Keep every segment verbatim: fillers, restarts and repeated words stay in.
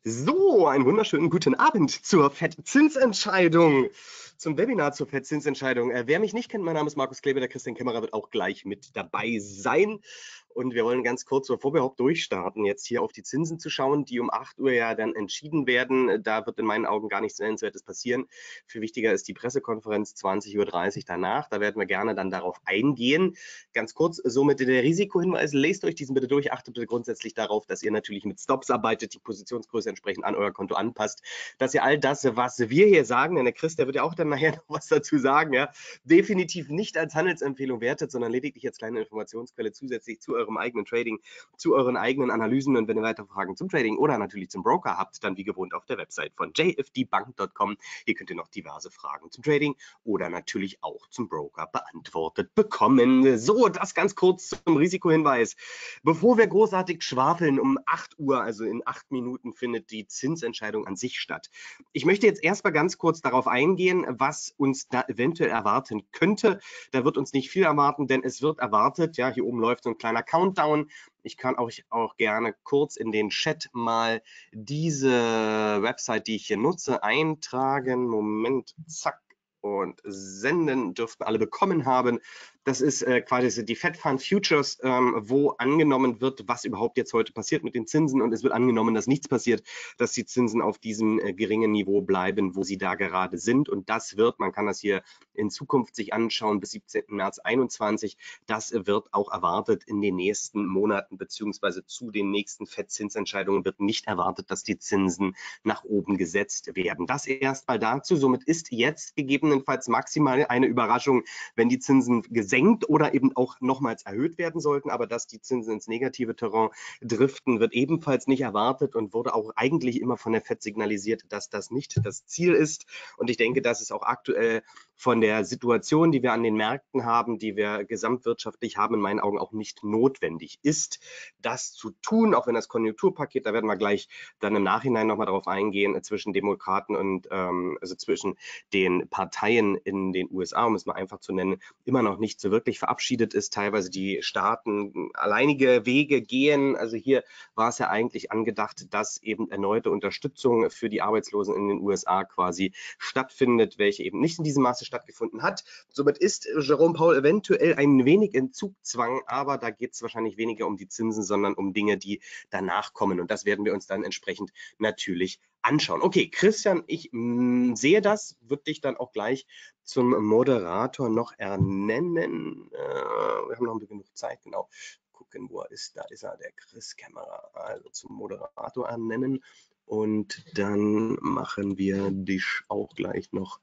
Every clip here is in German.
So, einen wunderschönen guten Abend zur Fettzinsentscheidung, zum Webinar zur Fettzinsentscheidung. Äh, wer mich nicht kennt, mein Name ist Markus Klebe, der Christian Kämmerer wird auch gleich mit dabei sein. Und wir wollen ganz kurz, bevor wir überhaupt durchstarten, jetzt hier auf die Zinsen zu schauen, die um acht Uhr ja dann entschieden werden. Da wird in meinen Augen gar nichts Nennenswertes passieren. Viel wichtiger ist die Pressekonferenz zwanzig Uhr dreißig danach. Da werden wir gerne dann darauf eingehen. Ganz kurz, somit der Risikohinweis, lest euch diesen bitte durch, achtet bitte grundsätzlich darauf, dass ihr natürlich mit Stops arbeitet, die Positionsgröße entsprechend an euer Konto anpasst, dass ihr all das, was wir hier sagen, denn der Chris, der wird ja auch dann nachher noch was dazu sagen, ja, definitiv nicht als Handelsempfehlung wertet, sondern lediglich als kleine Informationsquelle zusätzlich zu eurem eigenen Trading, zu euren eigenen Analysen. Und wenn ihr weitere Fragen zum Trading oder natürlich zum Broker habt, dann wie gewohnt auf der Website von j f d bank punkt com. Hier könnt ihr noch diverse Fragen zum Trading oder natürlich auch zum Broker beantwortet bekommen. So, das ganz kurz zum Risikohinweis. Bevor wir großartig schwafeln, um acht Uhr, also in acht Minuten, findet die Zinsentscheidung an sich statt. Ich möchte jetzt erstmal ganz kurz darauf eingehen, was uns da eventuell erwarten könnte. Da wird uns nicht viel erwarten, denn es wird erwartet, ja, hier oben läuft so ein kleiner Countdown. Ich kann euch auch gerne kurz in den Chat mal diese Website, die ich hier nutze, eintragen. Moment, zack. Und senden dürften alle bekommen haben. Das ist äh, quasi die Fed Fund Futures, ähm, wo angenommen wird, was überhaupt jetzt heute passiert mit den Zinsen. Und es wird angenommen, dass nichts passiert, dass die Zinsen auf diesem äh, geringen Niveau bleiben, wo sie da gerade sind. Und das wird, man kann das hier in Zukunft sich anschauen, bis siebzehnten März einundzwanzig, das wird auch erwartet in den nächsten Monaten, beziehungsweise zu den nächsten Fed-Zinsentscheidungen wird nicht erwartet, dass die Zinsen nach oben gesetzt werden. Das erstmal dazu. Somit ist jetzt gegebenenfalls maximal eine Überraschung, wenn die Zinsen gesenkt oder eben auch nochmals erhöht werden sollten. Aber dass die Zinsen ins negative Terrain driften, wird ebenfalls nicht erwartet und wurde auch eigentlich immer von der Fed signalisiert, dass das nicht das Ziel ist. Und ich denke, dass es auch aktuell von der Situation, die wir an den Märkten haben, die wir gesamtwirtschaftlich haben, in meinen Augen auch nicht notwendig ist, das zu tun, auch wenn das Konjunkturpaket, da werden wir gleich dann im Nachhinein nochmal darauf eingehen, zwischen Demokraten und ähm, also zwischen den Parteien in den U S A, um es mal einfach zu nennen, immer noch nicht so wirklich verabschiedet ist, teilweise die Staaten alleinige Wege gehen. Also hier war es ja eigentlich angedacht, dass eben erneute Unterstützung für die Arbeitslosen in den U S A quasi stattfindet, welche eben nicht in diesem Maße stattgefunden hat. Somit ist Jerome Powell eventuell ein wenig in Zugzwang, aber da geht es wahrscheinlich weniger um die Zinsen, sondern um Dinge, die danach kommen. Und das werden wir uns dann entsprechend natürlich anschauen. Okay, Christian, ich mh, sehe das, würde dich dann auch gleich zum Moderator noch ernennen. Äh, wir haben noch genug Zeit, genau. Gucken, wo er ist. Da ist er, der Chris Kämmerer. Also zum Moderator ernennen. Und dann machen wir dich auch gleich noch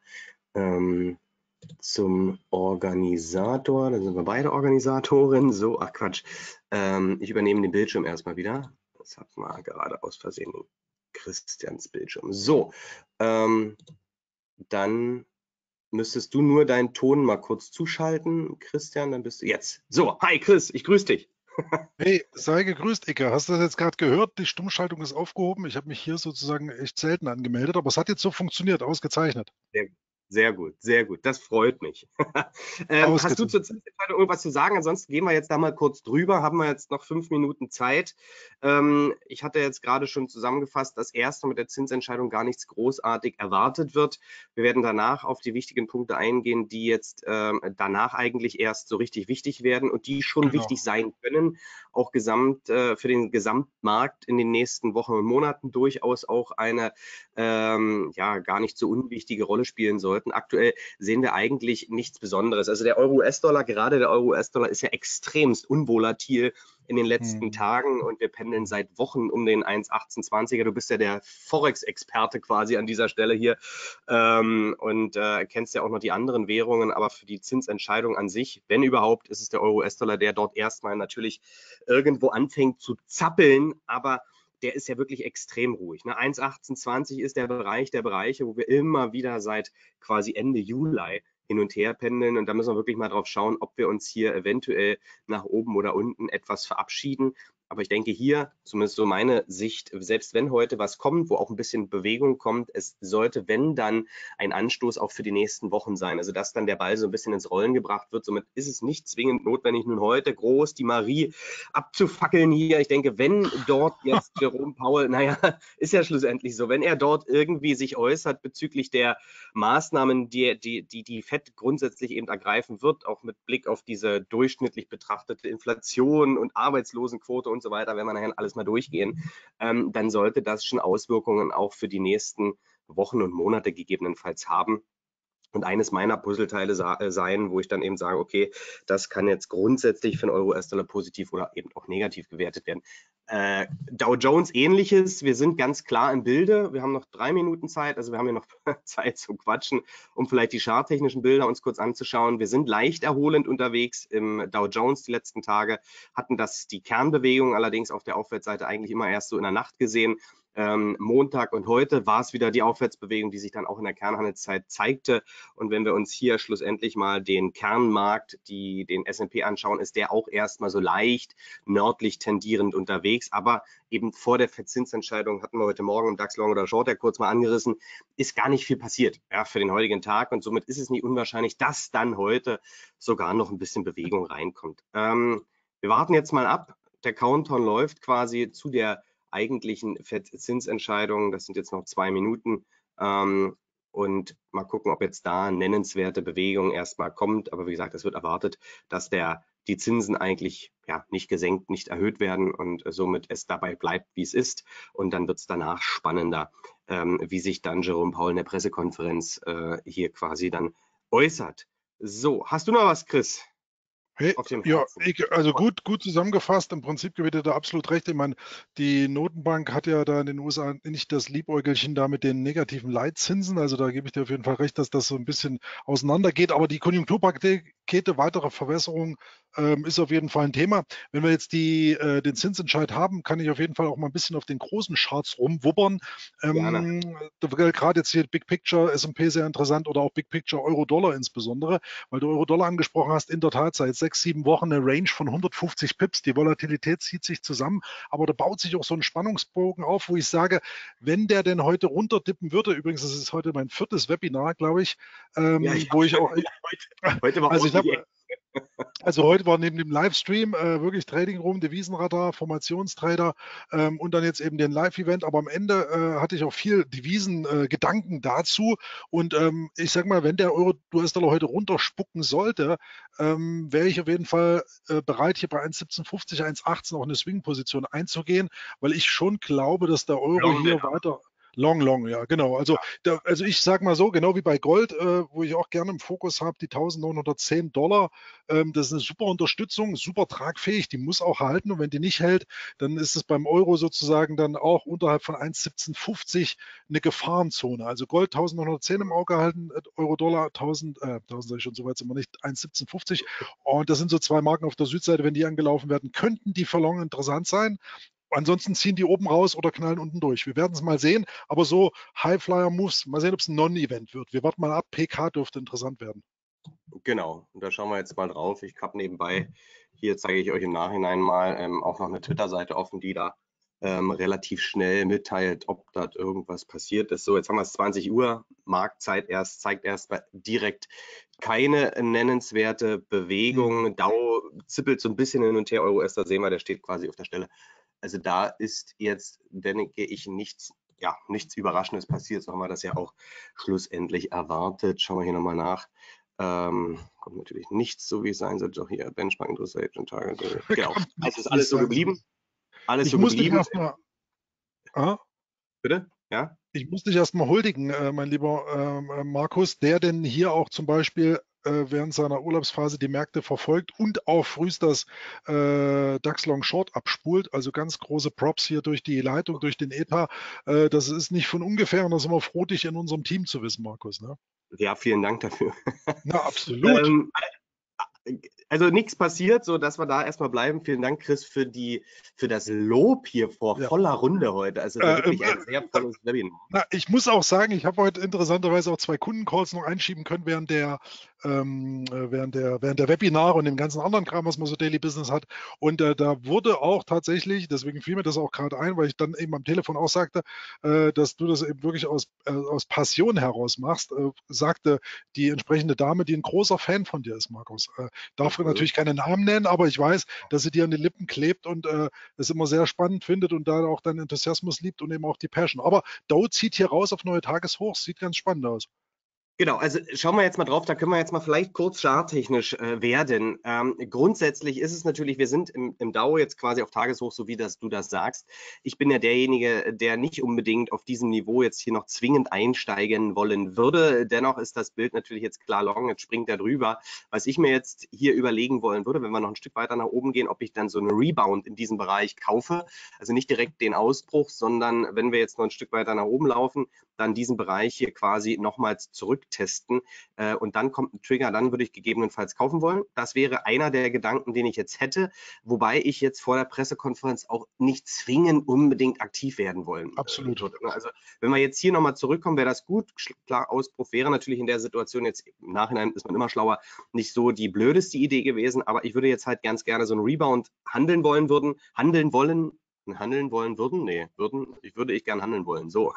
ähm, zum Organisator. Dann sind wir beide Organisatoren. So, ach Quatsch. Ähm, ich übernehme den Bildschirm erstmal wieder. Das hat mal gerade aus Versehen den Christians Bildschirm. So, ähm, dann müsstest du nur deinen Ton mal kurz zuschalten, Christian, dann bist du jetzt. So, hi Chris, ich grüße dich. Hey, sei gegrüßt, Icke. Hast du das jetzt gerade gehört? Die Stummschaltung ist aufgehoben. Ich habe mich hier sozusagen echt selten angemeldet, aber es hat jetzt so funktioniert. Ausgezeichnet. Sehr gut, sehr gut, sehr gut. Das freut mich. ähm, hast du zur Zinsentscheidung irgendwas zu sagen? Ansonsten gehen wir jetzt da mal kurz drüber. Haben wir jetzt noch fünf Minuten Zeit. Ähm, ich hatte jetzt gerade schon zusammengefasst, dass erstmal mit der Zinsentscheidung gar nichts großartig erwartet wird. Wir werden danach auf die wichtigen Punkte eingehen, die jetzt ähm, danach eigentlich erst so richtig wichtig werden und die schon Genau. wichtig sein können, auch gesamt äh, für den Gesamtmarkt in den nächsten Wochen und Monaten durchaus auch eine ähm, ja gar nicht so unwichtige Rolle spielen sollten. Aktuell sehen wir eigentlich nichts Besonderes. Also der Euro-U S-Dollar, gerade der Euro-U S-Dollar ist ja extremst unvolatil in den letzten Hm. Tagen und wir pendeln seit Wochen um den eins Komma achtzehn-zwanziger. Du bist ja der Forex-Experte quasi an dieser Stelle hier ähm, und äh, kennst ja auch noch die anderen Währungen, aber für die Zinsentscheidung an sich, wenn überhaupt, ist es der Euro-U S-Dollar, der dort erstmal natürlich irgendwo anfängt zu zappeln, aber der ist ja wirklich extrem ruhig. Ne? eins Komma achtzehn-zwanzig ist der Bereich der Bereiche, wo wir immer wieder seit quasi Ende Juli hin und her pendeln. Und da müssen wir wirklich mal drauf schauen, ob wir uns hier eventuell nach oben oder unten etwas verabschieden. Aber ich denke hier, zumindest so meine Sicht, selbst wenn heute was kommt, wo auch ein bisschen Bewegung kommt, es sollte, wenn dann, ein Anstoß auch für die nächsten Wochen sein. Also dass dann der Ball so ein bisschen ins Rollen gebracht wird. Somit ist es nicht zwingend notwendig, nun heute groß die Marie abzufackeln hier. Ich denke, wenn dort jetzt Jerome Powell, naja, ist ja schlussendlich so, wenn er dort irgendwie sich äußert bezüglich der Maßnahmen, die die, die, die Fed grundsätzlich eben ergreifen wird, auch mit Blick auf diese durchschnittlich betrachtete Inflation und Arbeitslosenquote und so weiter, wenn wir nachher alles mal durchgehen, ähm, dann sollte das schon Auswirkungen auch für die nächsten Wochen und Monate gegebenenfalls haben. Und eines meiner Puzzleteile sein, wo ich dann eben sage, okay, das kann jetzt grundsätzlich für den Euro-U S-Dollar positiv oder eben auch negativ gewertet werden. Äh, Dow Jones ähnliches, wir sind ganz klar im Bilde, wir haben noch drei Minuten Zeit, also wir haben hier noch Zeit zum Quatschen, um vielleicht die charttechnischen Bilder uns kurz anzuschauen. Wir sind leicht erholend unterwegs im Dow Jones die letzten Tage, hatten das die Kernbewegung allerdings auf der Aufwärtsseite eigentlich immer erst so in der Nacht gesehen. Ähm, Montag und heute war es wieder die Aufwärtsbewegung, die sich dann auch in der Kernhandelszeit zeigte. Und wenn wir uns hier schlussendlich mal den Kernmarkt, die, den S und P anschauen, ist der auch erstmal so leicht nördlich tendierend unterwegs. Aber eben vor der Verzinsentscheidung, hatten wir heute Morgen im DAX Long oder Short ja kurz mal angerissen, ist gar nicht viel passiert, ja, für den heutigen Tag. Und somit ist es nicht unwahrscheinlich, dass dann heute sogar noch ein bisschen Bewegung reinkommt. Ähm, wir warten jetzt mal ab. Der Countdown läuft quasi zu der eigentlichen Zinsentscheidungen. Das sind jetzt noch zwei Minuten. Ähm, und mal gucken, ob jetzt da nennenswerte Bewegung erstmal kommt. Aber wie gesagt, es wird erwartet, dass der, die Zinsen eigentlich ja, nicht gesenkt, nicht erhöht werden und somit es dabei bleibt, wie es ist. Und dann wird es danach spannender, ähm, wie sich dann Jerome Powell in der Pressekonferenz äh, hier quasi dann äußert. So, hast du noch was, Chris? Hey, Auf dem ja, Herzen. ich, also gut, gut zusammengefasst. Im Prinzip gebe ich dir da absolut recht. Ich meine, die Notenbank hat ja da in den U S A nicht das Liebäugelchen da mit den negativen Leitzinsen. Also da gebe ich dir auf jeden Fall recht, dass das so ein bisschen auseinandergeht. Aber die Konjunkturpakete, weitere Verwässerung ähm, ist auf jeden Fall ein Thema. Wenn wir jetzt die, äh, den Zinsentscheid haben, kann ich auf jeden Fall auch mal ein bisschen auf den großen Charts rumwubbern. Ähm, Gerade jetzt hier Big Picture, S und P sehr interessant oder auch Big Picture Euro-Dollar insbesondere, weil du Euro-Dollar angesprochen hast. In der Tat seit sechs, sieben Wochen eine Range von hundertfünfzig Pips. Die Volatilität zieht sich zusammen, aber da baut sich auch so ein Spannungsbogen auf, wo ich sage, wenn der denn heute runterdippen würde, übrigens, das ist heute mein viertes Webinar, glaube ich, ähm, ja, ich wo ich auch, heute, heute war also ich habe, also heute war neben dem Livestream äh, wirklich Trading Room, Devisenradar, Formationstrader ähm, und dann jetzt eben den Live-Event. Aber am Ende äh, hatte ich auch viel Devisen-Gedanken äh, dazu. Und ähm, ich sage mal, wenn der Euro-U S-Dollar heute runterspucken sollte, ähm, wäre ich auf jeden Fall äh, bereit, hier bei eins Komma siebzehn fünfzig, eins Komma achtzehn auch eine Swing-Position einzugehen, weil ich schon glaube, dass der Euro Long hier weiter... Long, long, ja, genau. Also, da, also ich sage mal so, genau wie bei Gold, äh, wo ich auch gerne im Fokus habe, die eintausendneunhundertzehn Dollar, ähm, das ist eine super Unterstützung, super tragfähig, die muss auch halten. Und wenn die nicht hält, dann ist es beim Euro sozusagen dann auch unterhalb von eins Komma siebzehn fünfzig eine Gefahrenzone. Also Gold eintausendneunhundertzehn im Auge halten, Euro-Dollar tausend, äh, tausend sage ich schon, so weit sind wir nicht, eins Komma siebzehn fünfzig. Und das sind so zwei Marken auf der Südseite, wenn die angelaufen werden, könnten die für Long interessant sein. Ansonsten ziehen die oben raus oder knallen unten durch. Wir werden es mal sehen, aber so High-Flyer-Moves, mal sehen, ob es ein Non-Event wird. Wir warten mal ab, P K dürfte interessant werden. Genau, und da schauen wir jetzt mal drauf. Ich habe nebenbei, hier zeige ich euch im Nachhinein mal, ähm, auch noch eine Twitter-Seite offen, die da ähm, relativ schnell mitteilt, ob dort irgendwas passiert ist. So, jetzt haben wir es zwanzig Uhr, Marktzeit erst, zeigt erst direkt keine nennenswerte Bewegung. Mhm. Dow zippelt so ein bisschen hin und her, Euro S, da sehen wir, der steht quasi auf der Stelle. Also da ist jetzt, denke ich, nichts, ja, nichts Überraschendes passiert. So haben wir das ja auch schlussendlich erwartet. Schauen wir hier nochmal nach. Ähm, kommt natürlich nichts so, wie es sein sollte. Doch hier Benchmark Interest Rate und Target. Genau. Also ist alles so geblieben. Alles ich so muss geblieben. Dich erst mal, ah? Bitte? Ja? Ich muss dich erstmal huldigen, äh, mein lieber äh, Markus, der denn hier auch zum Beispiel äh, während seiner Urlaubsphase die Märkte verfolgt und auch frühst das äh, DAX Long Short abspult. Also ganz große Props hier durch die Leitung, durch den E T H. Äh, das ist nicht von ungefähr und da sind wir froh, dich in unserem Team zu wissen, Markus. Ne? Ja, vielen Dank dafür. Na, absolut. ähm, also nichts passiert, so dass wir da erstmal bleiben. Vielen Dank, Chris, für die für das Lob hier vor ja. voller Runde heute. Also es ist äh, wirklich äh, ein sehr volles Webinar. Na, ich muss auch sagen, ich habe heute interessanterweise auch zwei Kundencalls noch einschieben können während der ähm, während, der, während der Webinare und dem ganzen anderen Kram, was man so Daily Business hat. Und äh, da wurde auch tatsächlich, deswegen fiel mir das auch gerade ein, weil ich dann eben am Telefon auch sagte, äh, dass du das eben wirklich aus, äh, aus Passion heraus machst, äh, sagte die entsprechende Dame, die ein großer Fan von dir ist, Markus. Äh, darf Mhm. natürlich keine Namen nennen, aber ich weiß, dass sie dir an den Lippen klebt und äh, es immer sehr spannend findet und da auch deinen Enthusiasmus liebt und eben auch die Passion. Aber Dow zieht hier raus auf neue Tageshochs, sieht ganz spannend aus. Genau, also schauen wir jetzt mal drauf, da können wir jetzt mal vielleicht kurz charttechnisch äh, werden. Ähm, grundsätzlich ist es natürlich, wir sind im, im Dow jetzt quasi auf Tageshoch, so wie das, du das sagst. Ich bin ja derjenige, der nicht unbedingt auf diesem Niveau jetzt hier noch zwingend einsteigen wollen würde. Dennoch ist das Bild natürlich jetzt klar long, jetzt springt er drüber. Was ich mir jetzt hier überlegen wollen würde, wenn wir noch ein Stück weiter nach oben gehen, ob ich dann so einen Rebound in diesem Bereich kaufe. Also nicht direkt den Ausbruch, sondern wenn wir jetzt noch ein Stück weiter nach oben laufen, dann diesen Bereich hier quasi nochmals zurücktesten äh, und dann kommt ein Trigger, dann würde ich gegebenenfalls kaufen wollen. Das wäre einer der Gedanken, den ich jetzt hätte, wobei ich jetzt vor der Pressekonferenz auch nicht zwingend unbedingt aktiv werden wollen Absolut. äh, würde. Also wenn wir jetzt hier nochmal zurückkommen, wäre das gut. Klar, Ausbruch wäre natürlich in der Situation jetzt, im Nachhinein ist man immer schlauer, nicht so die blödeste Idee gewesen, aber ich würde jetzt halt ganz gerne so einen Rebound handeln wollen würden, handeln wollen, handeln wollen würden? Nee, würden, ich würde ich gern handeln wollen, so.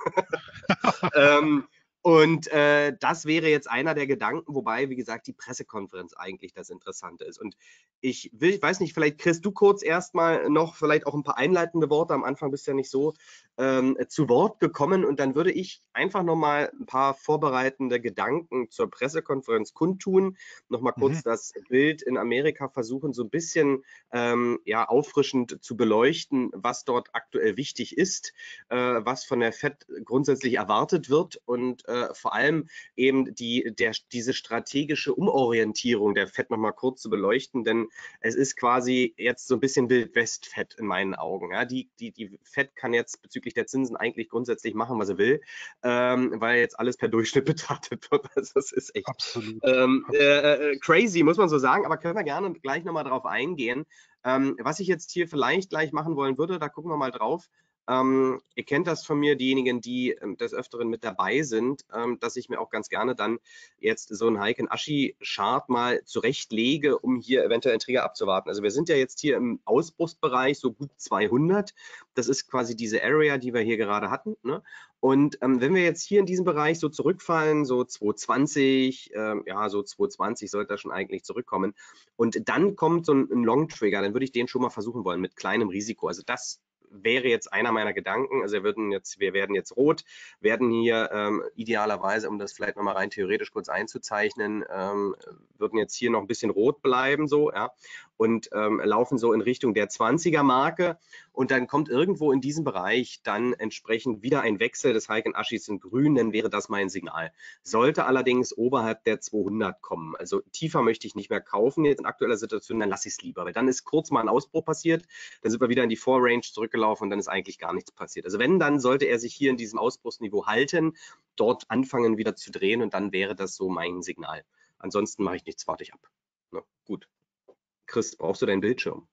ähm, und äh, das wäre jetzt einer der Gedanken, wobei, wie gesagt, die Pressekonferenz eigentlich das Interessante ist. Und ich will, ich weiß nicht, vielleicht kriegst du kurz erstmal noch vielleicht auch ein paar einleitende Worte. Am Anfang bist du ja nicht so ähm, zu Wort gekommen. Und dann würde ich einfach nochmal ein paar vorbereitende Gedanken zur Pressekonferenz kundtun. Nochmal kurz Mhm. das Bild in Amerika versuchen, so ein bisschen ähm, ja, auffrischend zu beleuchten, was dort aktuell wichtig ist, äh, was von der Fed grundsätzlich erwartet wird und äh, vor allem eben die, der, diese strategische Umorientierung der Fed nochmal kurz zu beleuchten, denn es ist quasi jetzt so ein bisschen Wild-West-Fed in meinen Augen. Ja? Die, die, die Fed kann jetzt bezüglich der Zinsen eigentlich grundsätzlich machen, was sie will, ähm, weil jetzt alles per Durchschnitt betrachtet wird. Also das ist echt Absolut. ähm, Absolut. äh, äh, crazy, muss man so sagen, aber können wir gerne gleich nochmal drauf eingehen. Ähm, was ich jetzt hier vielleicht gleich machen wollen würde, da gucken wir mal drauf. Ähm, ihr kennt das von mir, diejenigen, die ähm, des Öfteren mit dabei sind, ähm, dass ich mir auch ganz gerne dann jetzt so einen Heiken-Ashi-Chart mal zurechtlege, um hier eventuell einen Trigger abzuwarten. Also wir sind ja jetzt hier im Ausbruchsbereich so gut zweihundert. Das ist quasi diese Area, die wir hier gerade hatten. Ne? Und ähm, wenn wir jetzt hier in diesem Bereich so zurückfallen, so zweihundertzwanzig, ähm, ja, so zweihundertzwanzig sollte das schon eigentlich zurückkommen. Und dann kommt so ein, ein Long-Trigger, dann würde ich den schon mal versuchen wollen mit kleinem Risiko. Also das wäre jetzt einer meiner Gedanken. Also wir, würden jetzt, wir werden jetzt rot, werden hier ähm, idealerweise, um das vielleicht nochmal rein theoretisch kurz einzuzeichnen, ähm, würden jetzt hier noch ein bisschen rot bleiben, so, ja, und ähm, laufen so in Richtung der zwanziger Marke. Und dann kommt irgendwo in diesem Bereich dann entsprechend wieder ein Wechsel des Heiken-Aschis in grün, dann wäre das mein Signal. Sollte allerdings oberhalb der zweihundert kommen, also tiefer möchte ich nicht mehr kaufen jetzt in aktueller Situation, dann lasse ich es lieber, weil dann ist kurz mal ein Ausbruch passiert, dann sind wir wieder in die Vorrange zurückgelaufen und dann ist eigentlich gar nichts passiert. Also wenn, dann sollte er sich hier in diesem Ausbruchsniveau halten, dort anfangen wieder zu drehen und dann wäre das so mein Signal. Ansonsten mache ich nichts, warte ich ab. Na, gut. Chris, brauchst du deinen Bildschirm?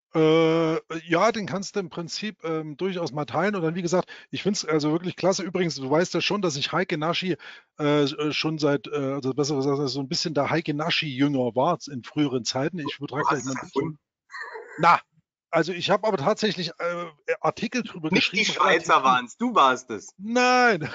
Äh, ja, den kannst du im Prinzip ähm, durchaus mal teilen. Und dann, wie gesagt, ich finde es also wirklich klasse. Übrigens, du weißt ja schon, dass ich Heike Nashi äh, schon seit, äh, also besser gesagt, so ein bisschen der Heike Nashi-Jünger war in früheren Zeiten. Ich Du übertrage gleich hast es mein Bildschirm. erfunden. Na, also ich habe aber tatsächlich äh, Artikel drüber Nicht die geschrieben, relativ Schweizer viel. waren es, du warst es. Nein,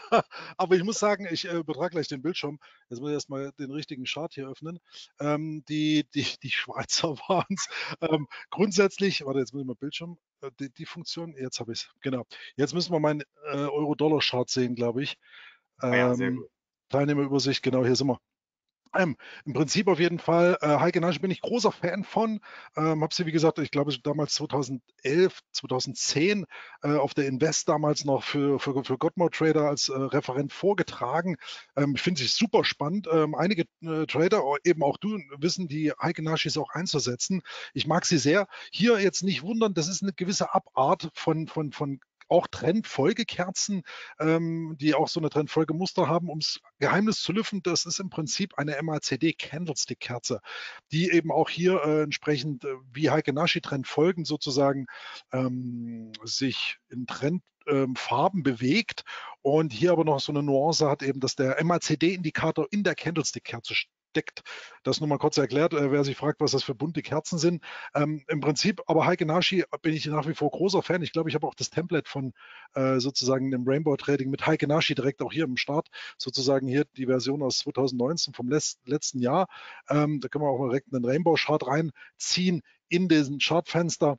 aber ich muss sagen, ich äh, übertrage gleich den Bildschirm. Jetzt muss ich erstmal den richtigen Chart hier öffnen. Ähm, die, die, die Schweizer waren es. Ähm, grundsätzlich, warte, jetzt muss ich mal Bildschirm, äh, die, die Funktion, jetzt habe ich es, genau. Jetzt müssen wir meinen äh, Euro-Dollar-Chart sehen, glaube ich. Ah ja, sehr Ähm, gut. Teilnehmerübersicht, genau, hier sind wir. Ähm, Im Prinzip auf jeden Fall, äh, Heike Nasch bin ich großer Fan von. Ähm, habe sie, wie gesagt, ich glaube damals zweitausendelf, zweitausendzehn äh, auf der Invest damals noch für, für, für Godmode Trader als äh, Referent vorgetragen. Ähm, ich finde sie super spannend. Ähm, einige äh, Trader, eben auch du, wissen die Heike Naschis auch einzusetzen. Ich mag sie sehr. Hier jetzt nicht wundern, das ist eine gewisse Abart von, von, von auch Trendfolgekerzen, ähm, die auch so eine Trendfolgemuster haben, um das Geheimnis zu lüften. Das ist im Prinzip eine M A C D Candlestick Kerze, die eben auch hier äh, entsprechend äh, wie Heike Nashi Trendfolgen sozusagen ähm, sich in Trendfarben ähm, bewegt und hier aber noch so eine Nuance hat eben, dass der M A C D Indikator in der Candlestick Kerze deckt. Das nur mal kurz erklärt, äh, wer sich fragt, was das für bunte Kerzen sind. Ähm, Im Prinzip, aber Heiken Ashi bin ich nach wie vor großer Fan. Ich glaube, ich habe auch das Template von äh, sozusagen dem Rainbow Trading mit Heiken Ashi direkt auch hier im Start. Sozusagen hier die Version aus zweitausendneunzehn vom letzten Jahr. Ähm, da können wir auch direkt einen Rainbow Chart reinziehen in diesen Chartfenster.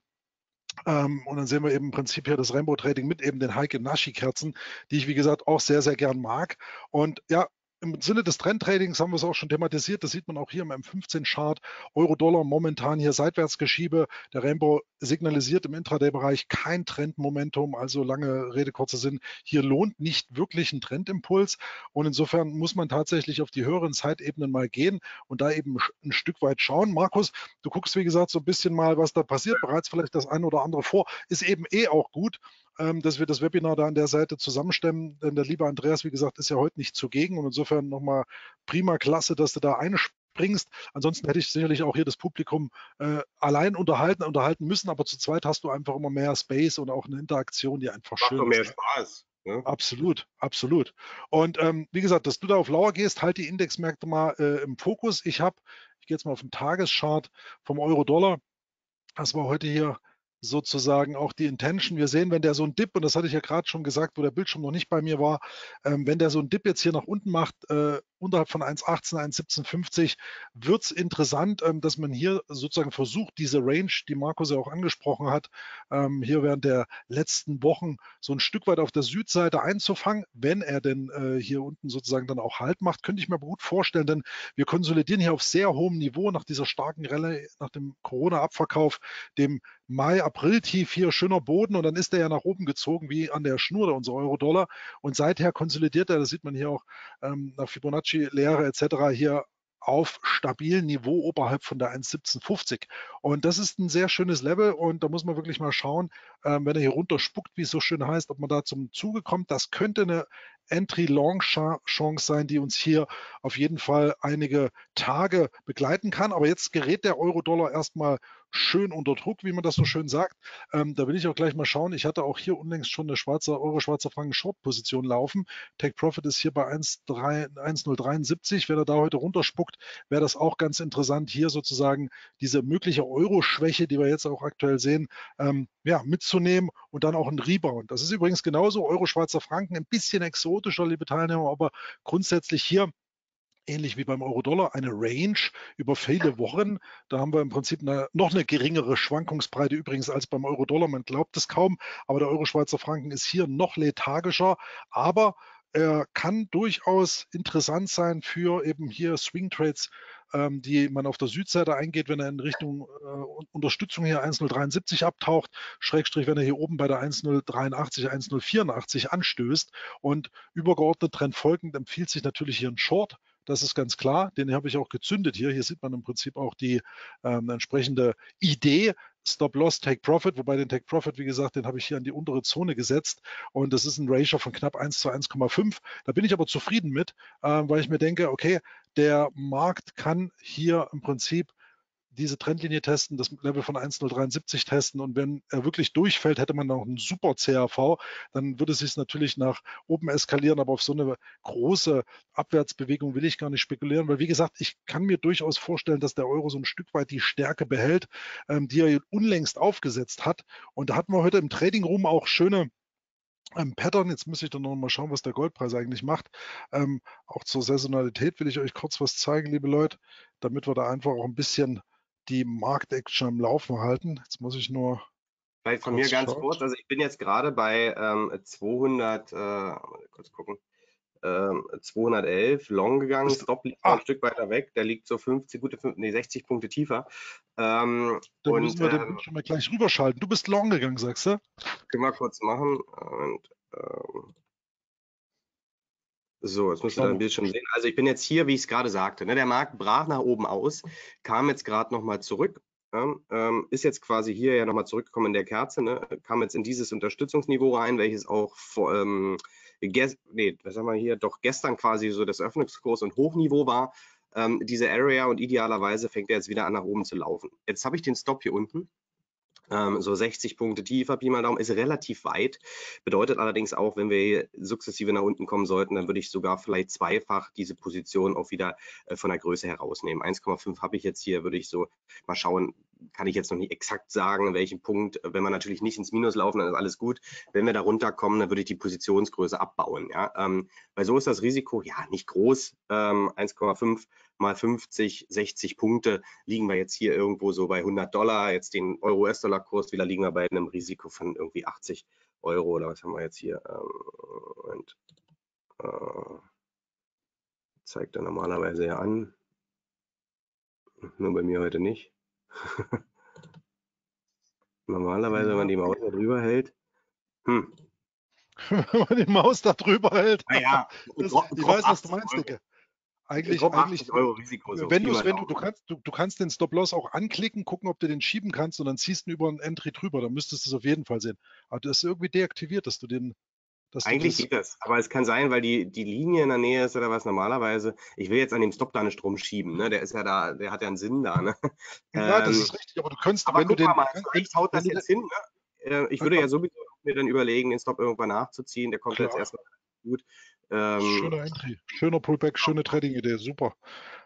Ähm, und dann sehen wir eben im Prinzip hier das Rainbow Trading mit eben den Heiken Ashi Kerzen, die ich wie gesagt auch sehr, sehr gern mag. Und ja, im Sinne des Trendtradings haben wir es auch schon thematisiert. Das sieht man auch hier im M fünfzehn Chart. Euro-Dollar momentan hier Seitwärtsgeschiebe. Der Rainbow signalisiert im Intraday-Bereich kein Trendmomentum. Also lange Rede, kurzer Sinn. Hier lohnt nicht wirklich ein Trendimpuls. Und insofern muss man tatsächlich auf die höheren Zeitebenen mal gehen und da eben ein Stück weit schauen. Markus, du guckst, wie gesagt, so ein bisschen mal, was da passiert. Bereits vielleicht das ein oder andere vor. Ist eben eh auch gut, dass wir das Webinar da an der Seite zusammenstemmen. Denn der liebe Andreas, wie gesagt, ist ja heute nicht zugegen. Und insofern nochmal prima klasse, dass du da einspringst. Ansonsten hätte ich sicherlich auch hier das Publikum äh, allein unterhalten, unterhalten müssen. Aber zu zweit hast du einfach immer mehr Space und auch eine Interaktion, die einfach Macht schön doch mehr ist. Spaß. Ne? Absolut, absolut. Und ähm, wie gesagt, dass du da auf Lauer gehst, halt die Indexmärkte mal äh, im Fokus. Ich habe, ich gehe jetzt mal auf den Tageschart vom Euro-Dollar. Das war heute hier sozusagen auch die Intention. Wir sehen, wenn der so ein Dip, und das hatte ich ja gerade schon gesagt, wo der Bildschirm noch nicht bei mir war, ähm, wenn der so ein Dip jetzt hier nach unten macht, äh, unterhalb von eins achtzehn, eins siebzehn fünfzig, wird es interessant, ähm, dass man hier sozusagen versucht, diese Range, die Markus ja auch angesprochen hat, ähm, hier während der letzten Wochen so ein Stück weit auf der Südseite einzufangen, wenn er denn äh, hier unten sozusagen dann auch Halt macht, könnte ich mir gut vorstellen, denn wir konsolidieren hier auf sehr hohem Niveau nach dieser starken Rallye, nach dem Corona-Abverkauf, dem Mai-April-Tief hier, schöner Boden, und dann ist der ja nach oben gezogen wie an der Schnur, unser Euro-Dollar, und seither konsolidiert er, das sieht man hier auch ähm, nach Fibonacci-Lehre et cetera hier auf stabilem Niveau oberhalb von der eins siebzehn fünfzig. Und das ist ein sehr schönes Level, und da muss man wirklich mal schauen, ähm, wenn er hier runter spuckt, wie es so schön heißt, ob man da zum Zuge kommt. Das könnte eine Entry-Long-Chance sein, die uns hier auf jeden Fall einige Tage begleiten kann. Aber jetzt gerät der Euro-Dollar erstmal schön unter Druck, wie man das so schön sagt. Ähm, da will ich auch gleich mal schauen. Ich hatte auch hier unlängst schon eine schwarze Euro-Schweizer Franken Short-Position laufen. Take Profit ist hier bei eins null dreiundsiebzig. Wenn er da heute runterspuckt, wäre das auch ganz interessant, hier sozusagen diese mögliche Euro-Schwäche, die wir jetzt auch aktuell sehen, ähm, ja, mitzunehmen und dann auch ein Rebound. Das ist übrigens genauso Euro-Schweizer Franken, ein bisschen exotischer, liebe Teilnehmer, aber grundsätzlich hier ähnlich wie beim Euro-Dollar, eine Range über viele Wochen. Da haben wir im Prinzip eine, noch eine geringere Schwankungsbreite übrigens als beim Euro-Dollar. Man glaubt es kaum, aber der Euro-Schweizer Franken ist hier noch lethargischer. Aber er kann durchaus interessant sein für eben hier Swing Trades, ähm, die man auf der Südseite eingeht, wenn er in Richtung äh, Unterstützung hier eins null dreiundsiebzig abtaucht, Schrägstrich, wenn er hier oben bei der eins null dreiundachtzig, eins null vierundachtzig anstößt. Und übergeordnet Trend folgend empfiehlt sich natürlich hier ein Short. Das ist ganz klar, den habe ich auch gezündet hier. Hier sieht man im Prinzip auch die ähm, entsprechende Idee, Stop Loss, Take Profit, wobei den Take Profit, wie gesagt, den habe ich hier an die untere Zone gesetzt, und das ist ein Ratio von knapp eins zu eins Komma fünf. Da bin ich aber zufrieden mit, äh, weil ich mir denke, okay, der Markt kann hier im Prinzip diese Trendlinie testen, das Level von eins null dreiundsiebzig testen, und wenn er wirklich durchfällt, hätte man noch einen super C A V, dann würde es sich natürlich nach oben eskalieren, aber auf so eine große Abwärtsbewegung will ich gar nicht spekulieren, weil wie gesagt, ich kann mir durchaus vorstellen, dass der Euro so ein Stück weit die Stärke behält, ähm, die er unlängst aufgesetzt hat, und da hatten wir heute im Trading Room auch schöne ähm, Pattern. Jetzt muss ich dann noch mal schauen, was der Goldpreis eigentlich macht. Ähm, auch zur Saisonalität will ich euch kurz was zeigen, liebe Leute, damit wir da einfach auch ein bisschen die Marktaction am Laufen halten. Jetzt muss ich nur Vielleicht von kurz mir ganz schauen. kurz, also ich bin jetzt gerade bei ähm, zweihundert, äh, kurz gucken, ähm, zweihundertelf long gegangen, Ist, Stop liegt noch ah, ein Stück weiter weg, der liegt so fünfzig, gute fünfzig, nee, sechzig Punkte tiefer. Ähm, dann und müssen wir den ähm, Bildschirm mal gleich rüberschalten. Du bist long gegangen, sagst du? können wir kurz machen. Und, ähm, so, jetzt müsst ihr Schau da ein mal. Bildschirm sehen. Also ich bin jetzt hier, wie ich es gerade sagte, ne, der Markt brach nach oben aus, kam jetzt gerade nochmal zurück. Ja, ähm, ist jetzt quasi hier ja nochmal zurückgekommen in der Kerze, ne, kam jetzt in dieses Unterstützungsniveau rein, welches auch vor, ähm, nee, was haben wir hier, doch gestern quasi so das Öffnungskurs und Hochniveau war, ähm, diese Area, und idealerweise fängt er jetzt wieder an nach oben zu laufen. Jetzt habe ich den Stop hier unten. Ähm, so sechzig Punkte tiefer, Pi mal Daumen, ist relativ weit. Bedeutet allerdings auch, wenn wir sukzessive nach unten kommen sollten, dann würde ich sogar vielleicht zweifach diese Position auch wieder äh, von der Größe herausnehmen. eins Komma fünf habe ich jetzt hier, würde ich so mal schauen, kann ich jetzt noch nicht exakt sagen, an welchem Punkt. Wenn wir natürlich nicht ins Minus laufen, dann ist alles gut. Wenn wir da runterkommen, dann würde ich die Positionsgröße abbauen. Ja? Ähm, weil so ist das Risiko ja nicht groß. Ähm, eins Komma fünf mal fünfzig, sechzig Punkte liegen wir jetzt hier irgendwo so bei hundert Dollar. Jetzt den Euro-U S-Dollar-Kurs, wieder liegen wir bei einem Risiko von irgendwie achtzig Euro oder was haben wir jetzt hier? Ähm, und, äh, zeigt er normalerweise ja an. Nur bei mir heute nicht. Normalerweise, wenn man die Maus da drüber hält. Hm. Wenn man die Maus da drüber hält. Naja, Das, ich weiß, was du meinst, Dicke. Eigentlich, eigentlich, Euro Risiko, so wenn du es, wenn du, du kannst, du, du kannst den Stop-Loss auch anklicken, gucken, ob du den schieben kannst und dann ziehst du ihn über ein Entry drüber. Dann müsstest du es auf jeden Fall sehen. Aber das ist irgendwie deaktiviert, dass du den, dass Eigentlich du geht das, aber es kann sein, weil die, die Linie in der Nähe ist oder was normalerweise. Ich will jetzt an dem Stop da nicht rumschieben, ne? Der ist ja da, der hat ja einen Sinn da, ne? Ja, das Ähm, ist richtig, aber du kannst, aber wenn du gucken den, wir mal, wenn, vielleicht haut das wenn du jetzt hin, ne? Ich würde ja sowieso mir dann überlegen, den Stop irgendwann nachzuziehen. Der kommt klar, jetzt erstmal gut. Ähm, schöner Entry, schöner Pullback, schöne Trading-Idee, super.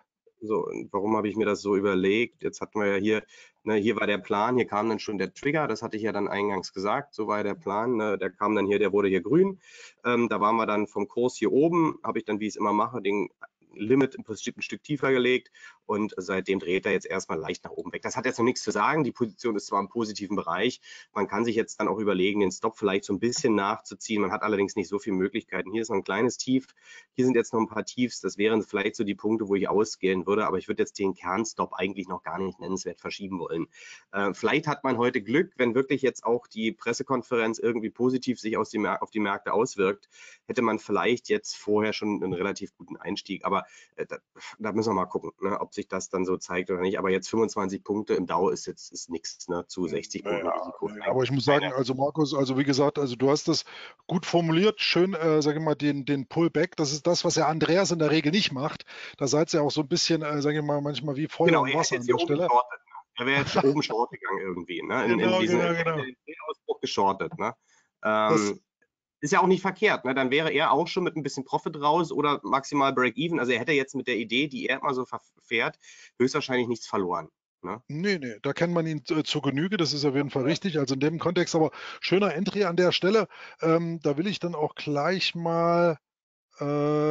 So, und warum habe ich mir das so überlegt? Jetzt hatten wir ja hier, ne, hier war der Plan, hier kam dann schon der Trigger, das hatte ich ja dann eingangs gesagt, so war der Plan, ne, der kam dann hier, der wurde hier grün. Ähm, da waren wir dann vom Kurs hier oben, habe ich dann, wie ich es immer mache, den Limit im Prinzip ein Stück tiefer gelegt und seitdem dreht er jetzt erstmal leicht nach oben weg. Das hat jetzt noch nichts zu sagen, die Position ist zwar im positiven Bereich, man kann sich jetzt dann auch überlegen, den Stop vielleicht so ein bisschen nachzuziehen, man hat allerdings nicht so viele Möglichkeiten. Hier ist noch ein kleines Tief, hier sind jetzt noch ein paar Tiefs, das wären vielleicht so die Punkte, wo ich ausgehen würde, aber ich würde jetzt den Kernstop eigentlich noch gar nicht nennenswert verschieben wollen. Äh, vielleicht hat man heute Glück, wenn wirklich jetzt auch die Pressekonferenz irgendwie positiv sich aus die auf die Märkte auswirkt, hätte man vielleicht jetzt vorher schon einen relativ guten Einstieg, aber äh, da, da, müssen wir mal gucken, ne, ob sich das dann so zeigt oder nicht, aber jetzt fünfundzwanzig Punkte im Dow ist jetzt ist nichts, ne, zu sechzig Punkten Ja, Risiko. aber ich muss sagen, also Markus, also wie gesagt, also du hast das gut formuliert, schön, äh, sage ich mal, den, den Pullback, das ist das, was ja Andreas in der Regel nicht macht. Da seid ihr ja auch so ein bisschen, äh, sage ich mal, manchmal wie Feuer Genau, und er Wasser hätte an jetzt der hier oben Stelle. geschortet, ne? Er wäre jetzt oben short gegangen irgendwie, ne? In, in Genau, diesen genau, genau. Ausbruch geschortet, ne? Das, Ähm, ist ja auch nicht verkehrt, ne? Dann wäre er auch schon mit ein bisschen Profit raus oder maximal Break-Even. Also er hätte jetzt mit der Idee, die er immer so verfährt, höchstwahrscheinlich nichts verloren. Ne? nee, nee, da kennt man ihn äh, zur Genüge, das ist auf jeden Fall richtig. Also in dem Kontext, aber schöner Entry an der Stelle. Ähm, da will ich dann auch gleich mal, äh,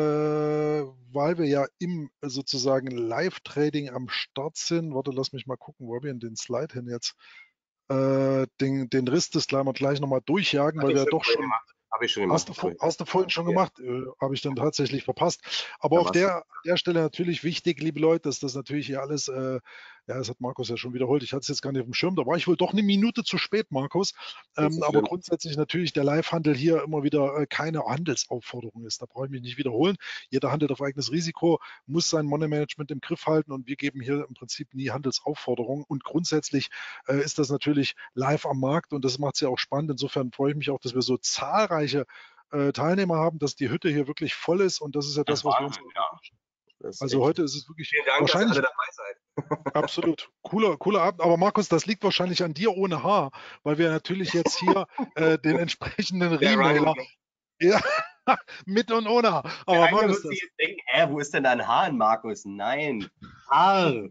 weil wir ja im sozusagen Live-Trading am Start sind. Warte, lass mich mal gucken, wo habe ich denn den Slide hin jetzt? Äh, den, den Riss des gleich mal gleich nochmal durchjagen, weil wir ja doch schon. Habe ich schon Hast gemacht. du, hast du vorhin schon gemacht? Äh, habe ich dann tatsächlich verpasst. Aber Da auf war's. der, der Stelle natürlich wichtig, liebe Leute, dass das natürlich hier alles, äh, ja, das hat Markus ja schon wiederholt. Ich hatte es jetzt gar nicht auf dem Schirm. Da war ich wohl doch eine Minute zu spät, Markus. Ähm, aber grundsätzlich natürlich der Live-Handel hier immer wieder äh, keine Handelsaufforderung ist. Da brauche ich mich nicht wiederholen. Jeder handelt auf eigenes Risiko, muss sein Money-Management im Griff halten und wir geben hier im Prinzip nie Handelsaufforderungen. Und grundsätzlich äh, ist das natürlich live am Markt und das macht es ja auch spannend. Insofern freue ich mich auch, dass wir so zahlreiche äh, Teilnehmer haben, dass die Hütte hier wirklich voll ist und das ist ja das, was wir uns Wahnsinn, ja. Das also heute ist es wirklich vielen Dank, wahrscheinlich dass ihr alle dabei seid. absolut cooler, cooler Abend. Aber Markus, das liegt wahrscheinlich an dir ohne Haar, weil wir natürlich jetzt hier äh, den entsprechenden Remailer ja, mit und ohne Haar. Aber Markus, das, jetzt denken, hä, wo ist denn dein Haar, Markus? Nein, Haar.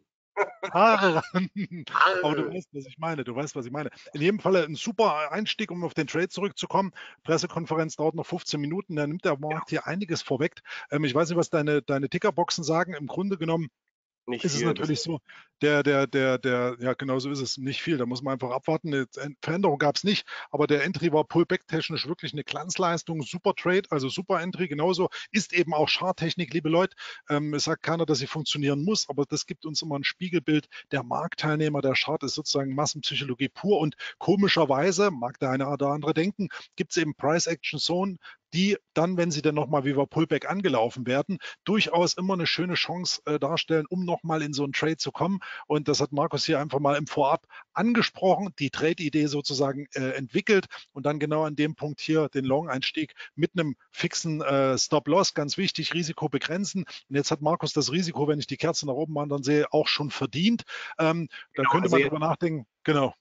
Haare ran. Aber du weißt, was ich meine. Du weißt, was ich meine. In jedem Fall ein super Einstieg, um auf den Trade zurückzukommen. Pressekonferenz dauert noch fünfzehn Minuten. Da nimmt der Markt hier einiges vorweg. Ähm, ich weiß nicht, was deine, deine Tickerboxen sagen. Im Grunde genommen Nicht ist es viel, natürlich so, der, der, der, der, ja, genau so ist es, nicht viel. Da muss man einfach abwarten. Eine Veränderung gab es nicht, aber der Entry war Pullback-technisch wirklich eine Glanzleistung, super Trade, also super Entry, genauso. Ist eben auch Charttechnik, liebe Leute. Ähm, es sagt keiner, dass sie funktionieren muss, aber das gibt uns immer ein Spiegelbild der Marktteilnehmer. Der Chart ist sozusagen Massenpsychologie pur und komischerweise, mag der eine oder andere denken, gibt es eben Price Action Zone, die dann, wenn sie dann nochmal wie wir Pullback angelaufen werden, durchaus immer eine schöne Chance äh, darstellen, um nochmal in so einen Trade zu kommen. Und das hat Markus hier einfach mal im Vorab angesprochen, die Trade-Idee sozusagen äh, entwickelt und dann genau an dem Punkt hier den Long-Einstieg mit einem fixen äh, Stop-Loss, ganz wichtig, Risiko begrenzen. Und jetzt hat Markus das Risiko, wenn ich die Kerze nach oben wandern sehe, auch schon verdient. Ähm, da genau, könnte also man drüber nachdenken, genau.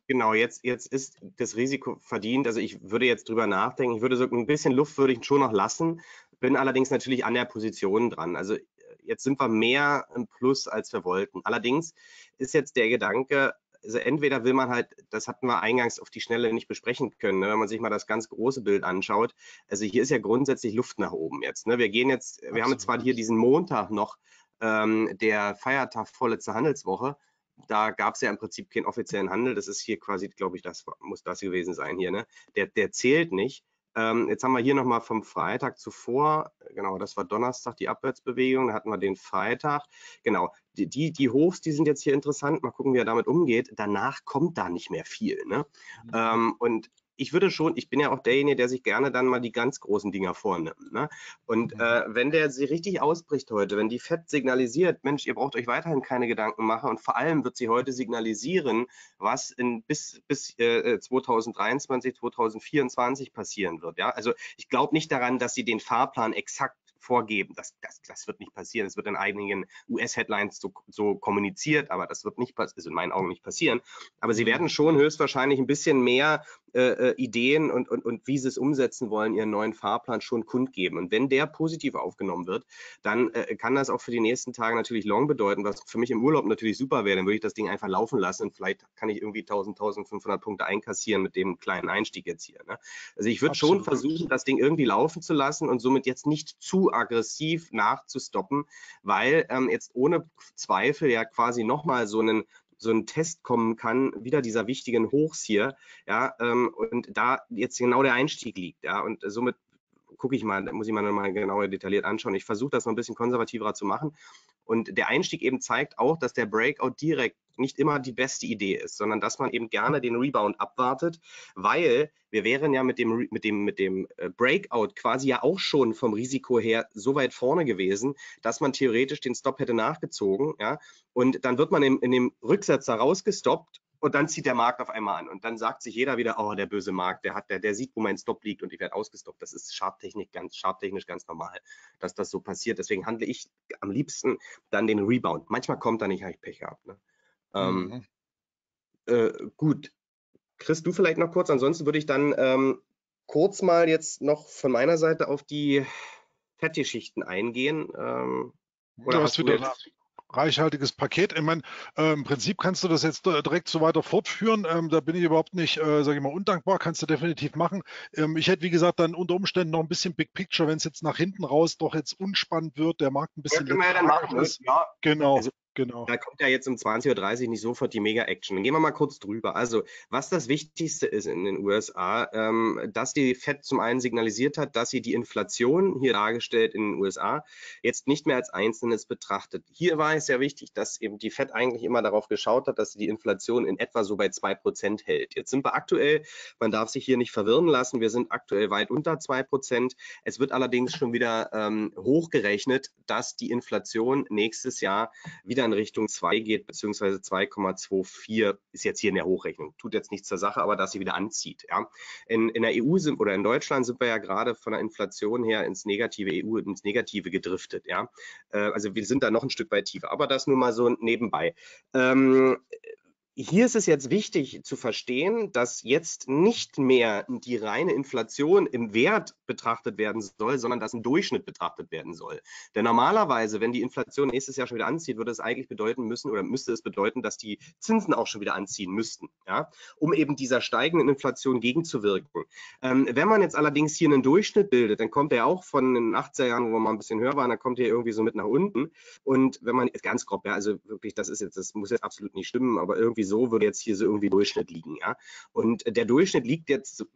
Genau, jetzt, jetzt ist das Risiko verdient. Also ich würde jetzt drüber nachdenken. Ich würde so ein bisschen Luft würde ich schon noch lassen, bin allerdings natürlich an der Position dran. Also jetzt sind wir mehr im Plus, als wir wollten. Allerdings ist jetzt der Gedanke, also entweder will man halt, das hatten wir eingangs auf die Schnelle nicht besprechen können, ne, wenn man sich mal das ganz große Bild anschaut. Also hier ist ja grundsätzlich Luft nach oben jetzt. Ne? Wir gehen jetzt, wir Absolut. haben zwar hier diesen Montag noch, ähm, der Feiertag vorletzte Handelswoche. Da gab es ja im Prinzip keinen offiziellen Handel. Das ist hier quasi, glaube ich, das muss das gewesen sein hier. Ne? Der, der zählt nicht. Ähm, jetzt haben wir hier nochmal vom Freitag zuvor, genau, das war Donnerstag, die Abwärtsbewegung. Da hatten wir den Freitag. Genau, die, die, die Hochs, die sind jetzt hier interessant. Mal gucken, wie er damit umgeht. Danach kommt da nicht mehr viel. Ne? Mhm. Ähm, und ich würde schon, ich bin ja auch derjenige, der sich gerne dann mal die ganz großen Dinger vornimmt. Ne? Und mhm. äh, wenn der sie richtig ausbricht heute, wenn die Fed signalisiert, Mensch, ihr braucht euch weiterhin keine Gedanken machen und vor allem wird sie heute signalisieren, was in bis, bis äh, zweitausenddreiundzwanzig, zweitausendvierundzwanzig passieren wird. Ja? Also ich glaube nicht daran, dass sie den Fahrplan exakt vorgeben. Das, das, das wird nicht passieren. Es wird in einigen U S-Headlines so, so kommuniziert, aber das wird nicht passieren, also in meinen Augen nicht passieren. Aber mhm. sie werden schon höchstwahrscheinlich ein bisschen mehr äh, Ideen und, und, und wie sie es umsetzen wollen, ihren neuen Fahrplan schon kundgeben. Und wenn der positiv aufgenommen wird, dann äh, kann das auch für die nächsten Tage natürlich Long bedeuten, was für mich im Urlaub natürlich super wäre. Dann würde ich das Ding einfach laufen lassen und vielleicht kann ich irgendwie tausend, tausendfünfhundert Punkte einkassieren mit dem kleinen Einstieg jetzt hier. Ne? Also ich würde schon versuchen, das Ding irgendwie laufen zu lassen und somit jetzt nicht zu aggressiv nachzustoppen, weil ähm, jetzt ohne Zweifel ja quasi nochmal so einen so ein Test kommen kann, wieder dieser wichtigen Hochs hier, ja, ähm, und da jetzt genau der Einstieg liegt, ja, und somit gucke ich mal, muss ich mal nochmal genauer detailliert anschauen. Ich versuche das noch ein bisschen konservativer zu machen und der Einstieg eben zeigt auch, dass der Breakout direkt nicht immer die beste Idee ist, sondern dass man eben gerne den Rebound abwartet, weil wir wären ja mit dem, mit dem, mit dem Breakout quasi ja auch schon vom Risiko her so weit vorne gewesen, dass man theoretisch den Stop hätte nachgezogen, ja, und dann wird man in, in dem Rücksetzer rausgestoppt und dann zieht der Markt auf einmal an und dann sagt sich jeder wieder, oh, der böse Markt, der hat, der, der sieht, wo mein Stop liegt und ich werde ausgestoppt. Das ist charttechnisch ganz, charttechnisch ganz normal, dass das so passiert. Deswegen handle ich am liebsten dann den Rebound. Manchmal kommt da nicht, habe ich Pech gehabt. Ne? Ähm, mhm. äh, gut, Chris, du vielleicht noch kurz, ansonsten würde ich dann ähm, kurz mal jetzt noch von meiner Seite auf die Fettschichten eingehen. Ähm, oder ja, hast du jetzt reichhaltiges Paket. Ich meine, äh, im Prinzip kannst du das jetzt direkt so weiter fortführen. Ähm, da bin ich überhaupt nicht, äh, sage ich mal, undankbar. Kannst du definitiv machen. Ähm, ich hätte, wie gesagt, dann unter Umständen noch ein bisschen Big Picture, wenn es jetzt nach hinten raus doch jetzt unspannend wird, der Markt ein bisschen ja, ja, dann machen, ist. Ja. Genau. Also, Genau. Da kommt ja jetzt um zwanzig Uhr dreißig nicht sofort die Mega-Action. Dann gehen wir mal kurz drüber. Also, was das Wichtigste ist in den U S A, ähm, dass die Fed zum einen signalisiert hat, dass sie die Inflation hier dargestellt in den U S A jetzt nicht mehr als Einzelnes betrachtet. Hier war es sehr wichtig, dass eben die Fed eigentlich immer darauf geschaut hat, dass sie die Inflation in etwa so bei zwei Prozent hält. Jetzt sind wir aktuell, man darf sich hier nicht verwirren lassen, wir sind aktuell weit unter zwei Prozent. Es wird allerdings schon wieder ähm, hochgerechnet, dass die Inflation nächstes Jahr wieder in Richtung zwei geht, beziehungsweise zwei Komma vierundzwanzig ist jetzt hier in der Hochrechnung. Tut jetzt nichts zur Sache, aber dass sie wieder anzieht. Ja. In, in der E U sind oder in Deutschland sind wir ja gerade von der Inflation her ins negative E U, ins Negative gedriftet. Ja. Also wir sind da noch ein Stück weit tiefer, aber das nur mal so nebenbei. Ähm, Hier ist es jetzt wichtig zu verstehen, dass jetzt nicht mehr die reine Inflation im Wert betrachtet werden soll, sondern dass ein Durchschnitt betrachtet werden soll. Denn normalerweise, wenn die Inflation nächstes Jahr schon wieder anzieht, würde es eigentlich bedeuten müssen oder müsste es bedeuten, dass die Zinsen auch schon wieder anziehen müssten, ja, um eben dieser steigenden Inflation gegenzuwirken. Ähm, wenn man jetzt allerdings hier einen Durchschnitt bildet, dann kommt er auch von den achtziger Jahren, wo wir mal ein bisschen höher waren, dann kommt er irgendwie so mit nach unten. Und wenn man jetzt ganz grob, ja, also wirklich, das ist jetzt, das muss jetzt absolut nicht stimmen, aber irgendwie so würde jetzt hier so irgendwie Durchschnitt liegen, ja. Und der Durchschnitt liegt jetzt so,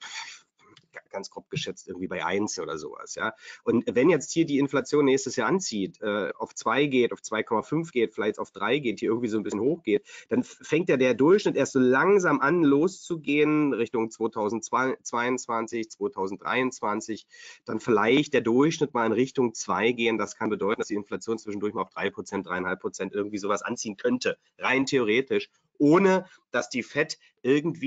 ganz grob geschätzt irgendwie bei eins oder sowas, ja. Und wenn jetzt hier die Inflation nächstes Jahr anzieht, äh, auf zwei geht, auf zwei Komma fünf geht, vielleicht auf drei geht, hier irgendwie so ein bisschen hoch geht, dann fängt ja der Durchschnitt erst so langsam an loszugehen, Richtung zweitausendzweiundzwanzig, zweitausenddreiundzwanzig, dann vielleicht der Durchschnitt mal in Richtung zwei gehen. Das kann bedeuten, dass die Inflation zwischendurch mal auf drei Prozent, drei Komma fünf Prozent irgendwie sowas anziehen könnte, rein theoretisch, ohne dass die Fed irgendwie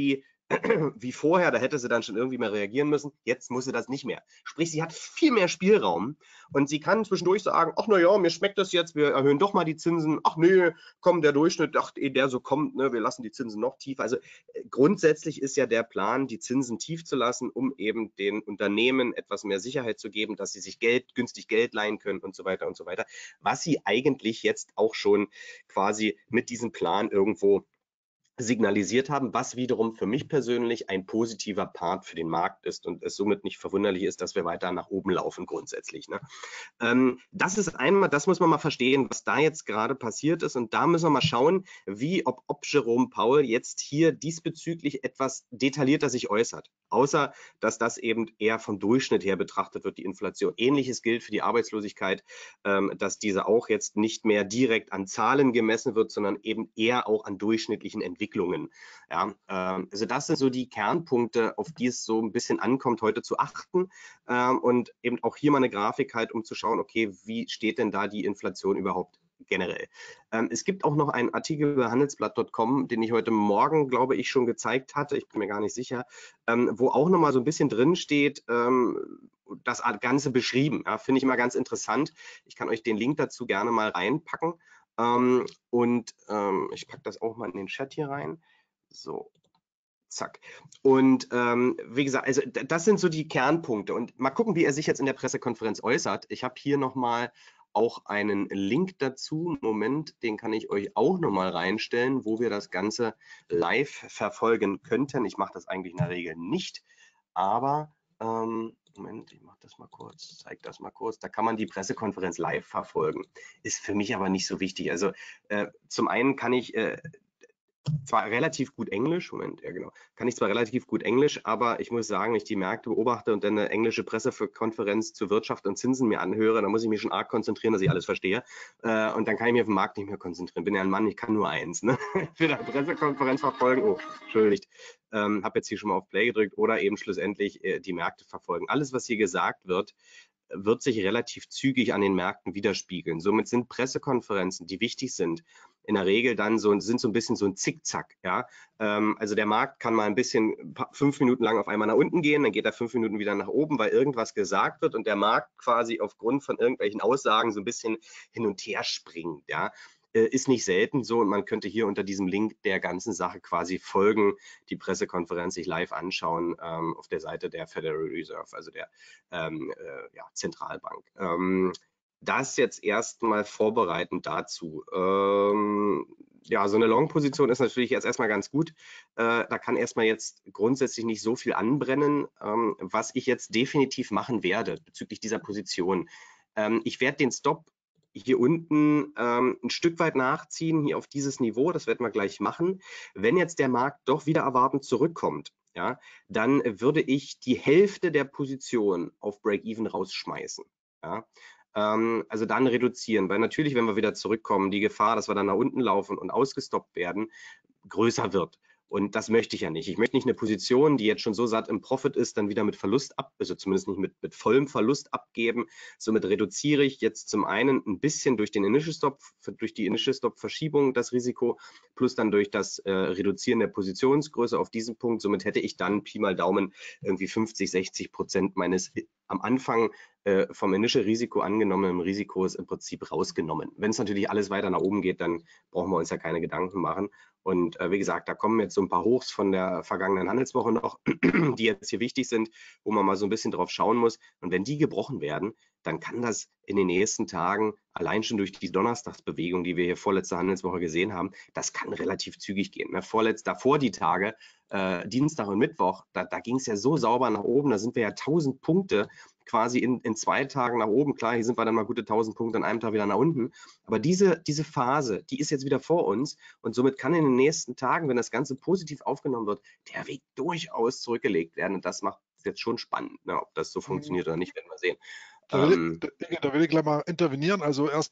wie vorher, da hätte sie dann schon irgendwie mal reagieren müssen. Jetzt muss sie das nicht mehr. Sprich, sie hat viel mehr Spielraum und sie kann zwischendurch sagen, ach na ja, mir schmeckt das jetzt, wir erhöhen doch mal die Zinsen. Ach nee, komm, der Durchschnitt, ach, eh der so kommt, ne, wir lassen die Zinsen noch tiefer. Also äh, grundsätzlich ist ja der Plan, die Zinsen tief zu lassen, um eben den Unternehmen etwas mehr Sicherheit zu geben, dass sie sich Geld, günstig Geld leihen können und so weiter und so weiter. Was sie eigentlich jetzt auch schon quasi mit diesem Plan irgendwo signalisiert haben, was wiederum für mich persönlich ein positiver Part für den Markt ist und es somit nicht verwunderlich ist, dass wir weiter nach oben laufen grundsätzlich. Ne? Ähm, das ist einmal, das muss man mal verstehen, was da jetzt gerade passiert ist und da müssen wir mal schauen, wie, ob, ob Jerome Powell jetzt hier diesbezüglich etwas detaillierter sich äußert, außer, dass das eben eher vom Durchschnitt her betrachtet wird, die Inflation. Ähnliches gilt für die Arbeitslosigkeit, ähm, dass diese auch jetzt nicht mehr direkt an Zahlen gemessen wird, sondern eben eher auch an durchschnittlichen Entwicklungen. Ja, ähm, also das sind so die Kernpunkte, auf die es so ein bisschen ankommt, heute zu achten ähm, und eben auch hier mal eine Grafik halt, um zu schauen, okay, wie steht denn da die Inflation überhaupt generell. Ähm, es gibt auch noch einen Artikel über handelsblatt punkt com, den ich heute Morgen, glaube ich, schon gezeigt hatte, ich bin mir gar nicht sicher, ähm, wo auch noch mal so ein bisschen drin steht, ähm, das Ganze beschrieben. Ja, finde ich immer ganz interessant. Ich kann euch den Link dazu gerne mal reinpacken. Ähm, und ähm, ich packe das auch mal in den Chat hier rein. So, zack. Und ähm, wie gesagt, also das sind so die Kernpunkte. Und mal gucken, wie er sich jetzt in der Pressekonferenz äußert. Ich habe hier nochmal auch einen Link dazu. Moment, den kann ich euch auch nochmal reinstellen, wo wir das Ganze live verfolgen könnten. Ich mache das eigentlich in der Regel nicht, aber ähm, Moment, ich mache das mal kurz, zeige das mal kurz. Da kann man die Pressekonferenz live verfolgen. Ist für mich aber nicht so wichtig. Also äh, zum einen kann ich äh, zwar relativ gut Englisch, Moment, ja genau, kann ich zwar relativ gut Englisch, aber ich muss sagen, wenn ich die Märkte beobachte und dann eine englische Pressekonferenz zur Wirtschaft und Zinsen mir anhöre, dann muss ich mich schon arg konzentrieren, dass ich alles verstehe. Äh, und dann kann ich mich auf den Markt nicht mehr konzentrieren. Bin ja ein Mann, ich kann nur eins. Ne? Für eine Pressekonferenz verfolgen, oh, entschuldigt, ähm, habe jetzt hier schon mal auf Play gedrückt oder eben schlussendlich äh, die Märkte verfolgen. Alles, was hier gesagt wird, wird sich relativ zügig an den Märkten widerspiegeln. Somit sind Pressekonferenzen, die wichtig sind, in der Regel dann so, sind so ein bisschen so ein Zickzack. Ja? Ähm, also der Markt kann mal ein bisschen fünf Minuten lang auf einmal nach unten gehen, dann geht er fünf Minuten wieder nach oben, weil irgendwas gesagt wird und der Markt quasi aufgrund von irgendwelchen Aussagen so ein bisschen hin und her springt. Ja? Ist nicht selten so und man könnte hier unter diesem Link der ganzen Sache quasi folgen, die Pressekonferenz sich live anschauen ähm, auf der Seite der Federal Reserve, also der ähm, äh, ja, Zentralbank. Ähm, das jetzt erstmal vorbereitend dazu. Ähm, ja, so eine Long-Position ist natürlich jetzt erstmal ganz gut. Äh, da kann erstmal jetzt grundsätzlich nicht so viel anbrennen, ähm, was ich jetzt definitiv machen werde bezüglich dieser Position. Ähm, ich werde den Stop hier unten ähm, ein Stück weit nachziehen, hier auf dieses Niveau, das werden wir gleich machen. Wenn jetzt der Markt doch wieder erwartend zurückkommt, ja, dann würde ich die Hälfte der Position auf Break-Even rausschmeißen. Ja. Ähm, also dann reduzieren, weil natürlich, wenn wir wieder zurückkommen, die Gefahr, dass wir dann nach unten laufen und ausgestoppt werden, größer wird. Und das möchte ich ja nicht. Ich möchte nicht eine Position, die jetzt schon so satt im Profit ist, dann wieder mit Verlust ab, also zumindest nicht mit, mit vollem Verlust abgeben. Somit reduziere ich jetzt zum einen ein bisschen durch den Initial Stop, durch die Initial Stop Verschiebung das Risiko, plus dann durch das äh, Reduzieren der Positionsgröße auf diesen Punkt. Somit hätte ich dann Pi mal Daumen irgendwie fünfzig, sechzig Prozent meines am Anfang äh, vom Initial Risiko angenommenen Risikos im Prinzip rausgenommen. Wenn es natürlich alles weiter nach oben geht, dann brauchen wir uns ja keine Gedanken machen. Und äh, wie gesagt, da kommen jetzt so ein paar Hochs von der vergangenen Handelswoche noch, die jetzt hier wichtig sind, wo man mal so ein bisschen drauf schauen muss. Und wenn die gebrochen werden, dann kann das in den nächsten Tagen, allein schon durch die Donnerstagsbewegung, die wir hier vorletzte Handelswoche gesehen haben, das kann relativ zügig gehen. Ne? Vorletzt, davor die Tage, äh, Dienstag und Mittwoch, da, da ging es ja so sauber nach oben, da sind wir ja tausend Punkte quasi in, in zwei Tagen nach oben. Klar, hier sind wir dann mal gute tausend Punkte an einem Tag wieder nach unten. Aber diese, diese Phase, die ist jetzt wieder vor uns und somit kann in den nächsten Tagen, wenn das Ganze positiv aufgenommen wird, der Weg durchaus zurückgelegt werden. Und das macht es jetzt schon spannend. Ne? Ob das so funktioniert oder nicht, werden wir sehen. Da will, ich, da, da will ich gleich mal intervenieren. Also erstmal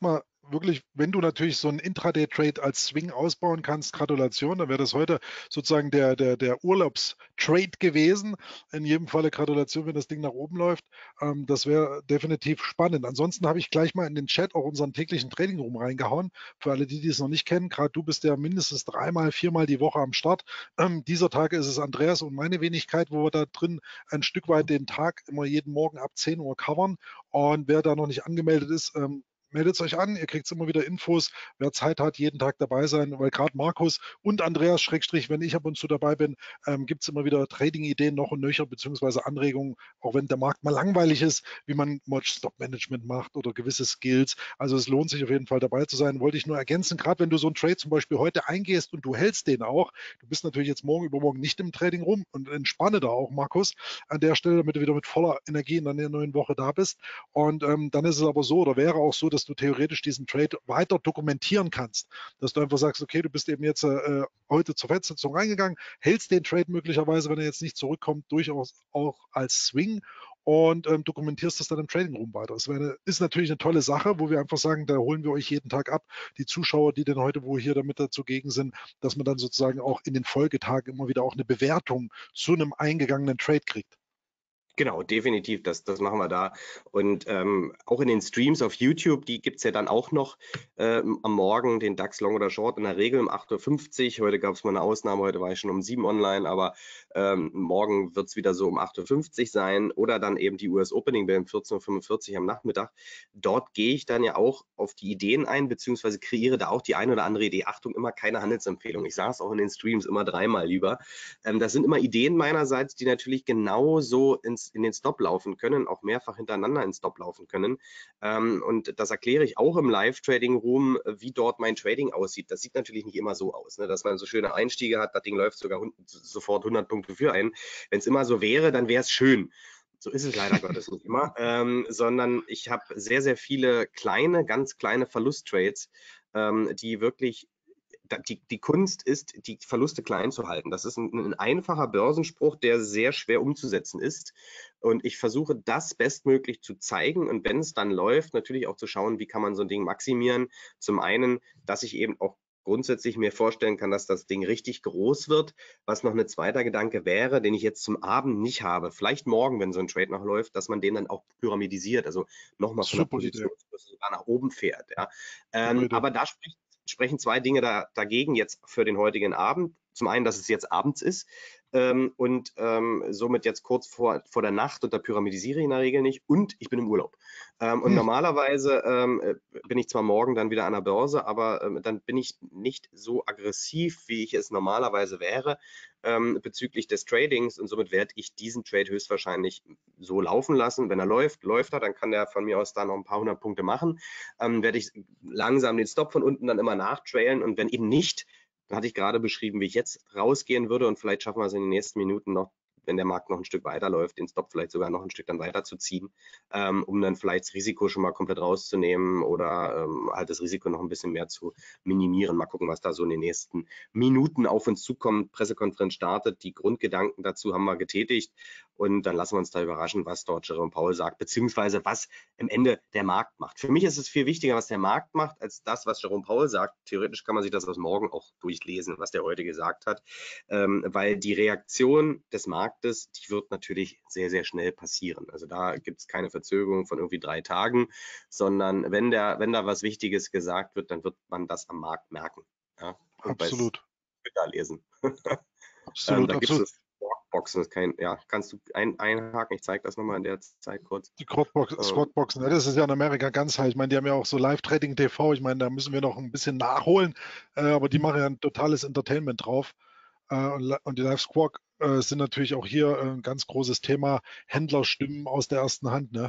wirklich, wenn du natürlich so einen Intraday-Trade als Swing ausbauen kannst, Gratulation, dann wäre das heute sozusagen der, der, der Urlaubstrade gewesen. In jedem Falle Gratulation, wenn das Ding nach oben läuft. Ähm, das wäre definitiv spannend. Ansonsten habe ich gleich mal in den Chat auch unseren täglichen Trading Room reingehauen. Für alle, die, die es noch nicht kennen, gerade du bist ja mindestens dreimal, viermal die Woche am Start. Ähm, dieser Tag ist es Andreas und meine Wenigkeit, wo wir da drin ein Stück weit den Tag immer jeden Morgen ab zehn Uhr covern. Und wer da noch nicht angemeldet ist, ähm, meldet euch an, ihr kriegt immer wieder Infos. Wer Zeit hat, jeden Tag dabei sein, weil gerade Markus und Andreas, Schrägstrich, wenn ich ab und zu dabei bin, ähm, gibt es immer wieder Trading-Ideen noch und nöcher, beziehungsweise Anregungen, auch wenn der Markt mal langweilig ist, wie man Stop-Management macht oder gewisse Skills. Also es lohnt sich auf jeden Fall dabei zu sein. Wollte ich nur ergänzen, gerade wenn du so einen Trade zum Beispiel heute eingehst und du hältst den auch, du bist natürlich jetzt morgen übermorgen nicht im Trading rum und entspanne da auch, Markus, an der Stelle, damit du wieder mit voller Energie in der neuen Woche da bist. Und ähm, dann ist es aber so oder wäre auch so, dass du theoretisch diesen Trade weiter dokumentieren kannst. Dass du einfach sagst, okay, du bist eben jetzt äh, heute zur Fed-Sitzung reingegangen, hältst den Trade möglicherweise, wenn er jetzt nicht zurückkommt, durchaus auch als Swing und ähm, dokumentierst das dann im Trading Room weiter. Das eine, ist natürlich eine tolle Sache, wo wir einfach sagen, da holen wir euch jeden Tag ab. Die Zuschauer, die denn heute wo hier damit dazugegen sind, dass man dann sozusagen auch in den Folgetagen immer wieder auch eine Bewertung zu einem eingegangenen Trade kriegt. Genau, definitiv, das, das machen wir da. Und ähm, auch in den Streams auf YouTube, die gibt es ja dann auch noch ähm, am Morgen, den DAX Long oder Short in der Regel um acht Uhr fünfzig. Heute gab es mal eine Ausnahme, heute war ich schon um sieben online, aber ähm, morgen wird es wieder so um acht Uhr fünfzig sein oder dann eben die U S Opening Bell um vierzehn Uhr fünfundvierzig am Nachmittag. Dort gehe ich dann ja auch auf die Ideen ein, beziehungsweise kreiere da auch die eine oder andere Idee. Achtung, immer keine Handelsempfehlung. Ich sage es auch in den Streams immer dreimal lieber. Ähm, das sind immer Ideen meinerseits, die natürlich genauso ins in den Stop laufen können, auch mehrfach hintereinander in Stop laufen können. Ähm, und das erkläre ich auch im Live-Trading-Room, wie dort mein Trading aussieht. Das sieht natürlich nicht immer so aus, ne, dass man so schöne Einstiege hat, das Ding läuft sogar sofort hundert Punkte für einen. Wenn es immer so wäre, dann wäre es schön. So ist es leider Gottes nicht immer, ähm, sondern ich habe sehr, sehr viele kleine, ganz kleine Verlusttrades, ähm, die wirklich die, die Kunst ist, die Verluste klein zu halten. Das ist ein, ein einfacher Börsenspruch, der sehr schwer umzusetzen ist. Und ich versuche, das bestmöglich zu zeigen. Und wenn es dann läuft, natürlich auch zu schauen, wie kann man so ein Ding maximieren. Zum einen, dass ich eben auch grundsätzlich mir vorstellen kann, dass das Ding richtig groß wird. Was noch ein zweiter Gedanke wäre, den ich jetzt zum Abend nicht habe, vielleicht morgen, wenn so ein Trade noch läuft, dass man den dann auch pyramidisiert, also nochmal von der Super Idee. Positionsgröße sogar nach oben fährt. Ja. Super Ähm, Idee. aber da spricht sprechen zwei Dinge da, dagegen jetzt für den heutigen Abend. Zum einen, dass es jetzt abends ist ähm, und ähm, somit jetzt kurz vor, vor der Nacht und da pyramidisiere ich in der Regel nicht und ich bin im Urlaub. Ähm, und Hm. normalerweise ähm, bin ich zwar morgen dann wieder an der Börse, aber ähm, dann bin ich nicht so aggressiv, wie ich es normalerweise wäre ähm, bezüglich des Tradings und somit werde ich diesen Trade höchstwahrscheinlich so laufen lassen. Wenn er läuft, läuft er, dann kann der von mir aus da noch ein paar hundert Punkte machen. Ähm, werde ich langsam den Stop von unten dann immer nachtrailen und wenn eben nicht, da hatte ich gerade beschrieben, wie ich jetzt rausgehen würde und vielleicht schaffen wir es in den nächsten Minuten noch, wenn der Markt noch ein Stück weiterläuft, den Stop vielleicht sogar noch ein Stück dann weiterzuziehen, ähm, um dann vielleicht das Risiko schon mal komplett rauszunehmen oder ähm, halt das Risiko noch ein bisschen mehr zu minimieren. Mal gucken, was da so in den nächsten Minuten auf uns zukommt. Pressekonferenz startet, die Grundgedanken dazu haben wir getätigt und dann lassen wir uns da überraschen, was dort Jerome Powell sagt, beziehungsweise was im Ende der Markt macht. Für mich ist es viel wichtiger, was der Markt macht, als das, was Jerome Powell sagt. Theoretisch kann man sich das aus morgen auch durchlesen, was der heute gesagt hat, ähm, weil die Reaktion des Marktes, die wird natürlich sehr, sehr schnell passieren. Also da gibt es keine Verzögerung von irgendwie drei Tagen, sondern wenn, der, wenn da was Wichtiges gesagt wird, dann wird man das am Markt merken. Ja? Und bei Absolut. Twitter lesen. Absolut, ähm, da gibt absolut. es Boxen, ist kein, ja, kannst du ein, einhaken? Ich zeige das nochmal in der Zeit kurz. Die Squatbox, Ähm, Squatboxen, ja, das ist ja in Amerika ganz heiß. Ich meine, die haben ja auch so Live-Trading T V. Ich meine, da müssen wir noch ein bisschen nachholen, äh, aber die machen ja ein totales Entertainment drauf. Äh, und, und die Live-Squawk äh, sind natürlich auch hier äh, ein ganz großes Thema. Händlerstimmen aus der ersten Hand, ne?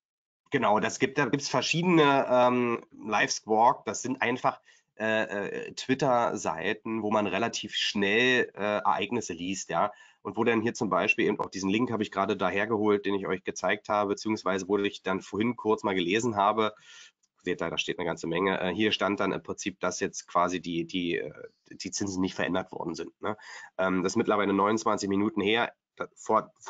Genau, das gibt, da gibt es verschiedene ähm, Live-Squawk. Das sind einfach äh, äh, Twitter-Seiten, wo man relativ schnell äh, Ereignisse liest, ja. Und wo dann hier zum Beispiel eben auch diesen Link habe ich gerade dahergeholt, den ich euch gezeigt habe, beziehungsweise wo ich dann vorhin kurz mal gelesen habe. Seht da, da steht eine ganze Menge. Äh, hier stand dann im Prinzip, dass jetzt quasi die, die, die Zinsen nicht verändert worden sind. Ne? Ähm, das ist mittlerweile neunundzwanzig Minuten her. Da, vor, vor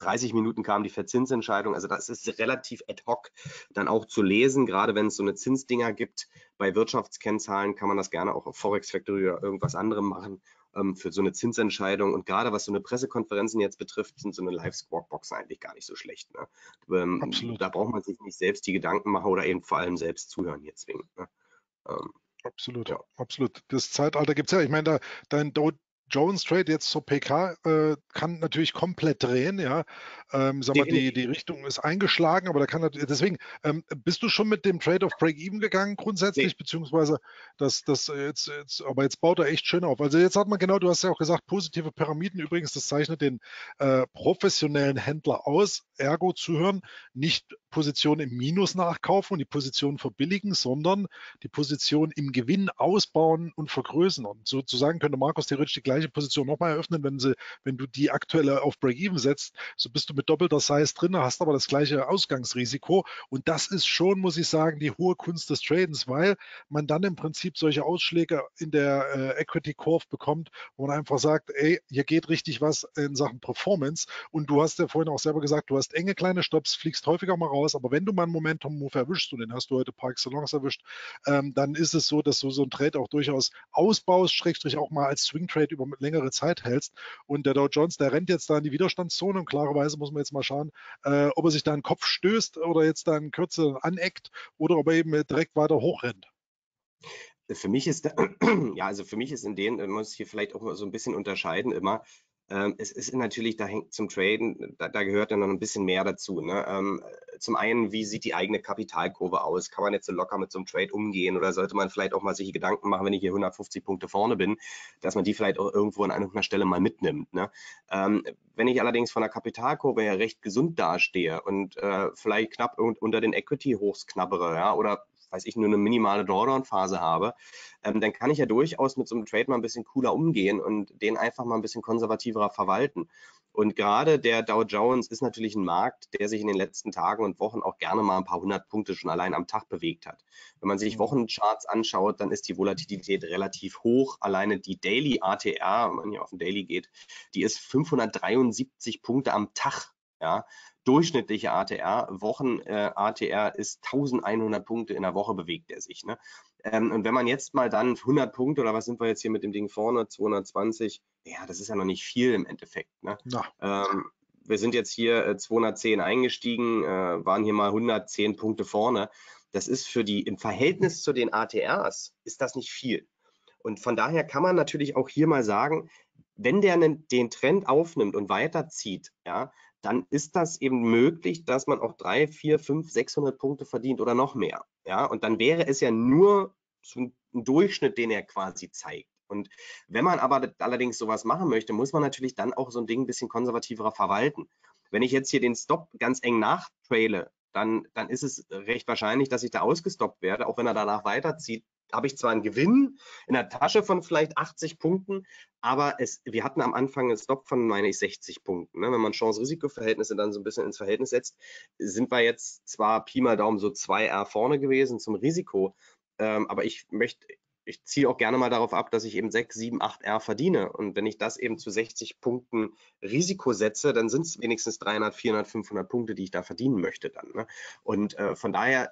dreißig Minuten kam die Verzinsentscheidung. Also das ist relativ ad hoc dann auch zu lesen, gerade wenn es so eine Zinsdinger gibt. Bei Wirtschaftskennzahlen kann man das gerne auch auf Forex Factory oder irgendwas anderem machen ähm, für so eine Zinsentscheidung. Und gerade was so eine Pressekonferenzen jetzt betrifft, sind so eine Live-Squawk-Boxen eigentlich gar nicht so schlecht. Ne? Ähm, Absolut. da braucht man sich nicht selbst die Gedanken machen oder eben vor allem selbst zuhören hier zwingend. Ne? Ähm, Absolut, ja. absolut. Das Zeitalter gibt es ja. Ich meine, da, dein Dow Jones Trade jetzt zur P K äh, kann natürlich komplett drehen, ja. Ähm, sag mal, die, Definitiv. die Richtung ist eingeschlagen, aber da kann natürlich, deswegen, ähm, bist du schon mit dem Trade of Break-Even gegangen grundsätzlich, Nee. beziehungsweise das, das jetzt, jetzt, aber jetzt baut er echt schön auf. Also jetzt hat man genau, du hast ja auch gesagt, positive Pyramiden übrigens, das zeichnet den äh, professionellen Händler aus, ergo zuhören, nicht Position im Minus nachkaufen und die Position verbilligen, sondern die Position im Gewinn ausbauen und vergrößern. Und sozusagen könnte Markus theoretisch die gleiche Position nochmal eröffnen, wenn, sie, wenn du die aktuelle auf Break-Even setzt, so bist du mit doppelter Size drin, hast aber das gleiche Ausgangsrisiko. Und das ist schon, muss ich sagen, die hohe Kunst des Tradens, weil man dann im Prinzip solche Ausschläge in der äh, Equity Curve bekommt, wo man einfach sagt, ey, hier geht richtig was in Sachen Performance. Und du hast ja vorhin auch selber gesagt, du hast enge kleine Stops, fliegst häufiger mal raus, aber wenn du mal einen Momentum-Move erwischst, und den hast du heute par excellence erwischt, ähm, dann ist es so, dass du so einen Trade auch durchaus ausbaust, Schrägstrich auch mal als Swing-Trade über längere Zeit hältst. Und der Dow Jones, der rennt jetzt da in die Widerstandszone und klarerweise muss man jetzt mal schauen, äh, ob er sich da einen Kopf stößt oder jetzt da einen Kürzel aneckt oder ob er eben direkt weiter hochrennt. Für mich ist, da, ja, also für mich ist in denen, man muss hier vielleicht auch mal so ein bisschen unterscheiden immer. Ähm, es ist natürlich, da hängt zum Traden, da, da gehört dann noch ein bisschen mehr dazu. Ne? Ähm, zum einen, wie sieht die eigene Kapitalkurve aus? Kann man jetzt so locker mit so einem Trade umgehen oder sollte man vielleicht auch mal sich Gedanken machen, wenn ich hier hundertfünfzig Punkte vorne bin, dass man die vielleicht auch irgendwo an einer Stelle mal mitnimmt. Ne? Ähm, wenn ich allerdings von der Kapitalkurve her recht gesund dastehe und äh, vielleicht knapp unter den Equity-Hochs knabbere, ja, oder weiß ich, nur eine minimale Drawdown-Phase habe, ähm, dann kann ich ja durchaus mit so einem Trade mal ein bisschen cooler umgehen und den einfach mal ein bisschen konservativer verwalten. Und gerade der Dow Jones ist natürlich ein Markt, der sich in den letzten Tagen und Wochen auch gerne mal ein paar hundert Punkte schon allein am Tag bewegt hat. Wenn man sich Mhm. Wochencharts anschaut, dann ist die Volatilität relativ hoch. Alleine die Daily A T R, wenn man hier auf den Daily geht, die ist fünfhundertdreiundsiebzig Punkte am Tag. Ja, durchschnittliche A T R, Wochen äh, A T R ist eintausendeinhundert Punkte in der Woche bewegt er sich. Ne? Ähm, und wenn man jetzt mal dann hundert Punkte oder was sind wir jetzt hier mit dem Ding vorne, zweihundertzwanzig, ja, das ist ja noch nicht viel im Endeffekt. Ne? Na, Ähm, wir sind jetzt hier äh, zweihundertzehn eingestiegen, äh, waren hier mal hundertzehn Punkte vorne. Das ist für die, im Verhältnis zu den A T Rs, ist das nicht viel. Und von daher kann man natürlich auch hier mal sagen, wenn der den Trend aufnimmt und weiterzieht, ja, dann ist das eben möglich, dass man auch drei, vier, fünf, sechshundert Punkte verdient oder noch mehr. Ja, und dann wäre es ja nur so ein Durchschnitt, den er quasi zeigt. Und wenn man aber allerdings sowas machen möchte, muss man natürlich dann auch so ein Ding ein bisschen konservativer verwalten. Wenn ich jetzt hier den Stop ganz eng nachtraile, dann, dann ist es recht wahrscheinlich, dass ich da ausgestoppt werde, auch wenn er danach weiterzieht. Habe ich zwar einen Gewinn in der Tasche von vielleicht achtzig Punkten, aber es, wir hatten am Anfang einen Stop von, meine ich, sechzig Punkten. Ne? Wenn man Chance-Risiko-Verhältnisse dann so ein bisschen ins Verhältnis setzt, sind wir jetzt zwar Pi mal Daumen so zwei R vorne gewesen zum Risiko, ähm, aber ich möchte, ich ziehe auch gerne mal darauf ab, dass ich eben sechs, sieben, acht R verdiene. Und wenn ich das eben zu sechzig Punkten Risiko setze, dann sind es wenigstens dreihundert, vierhundert, fünfhundert Punkte, die ich da verdienen möchte dann. Ne? Und äh, von daher,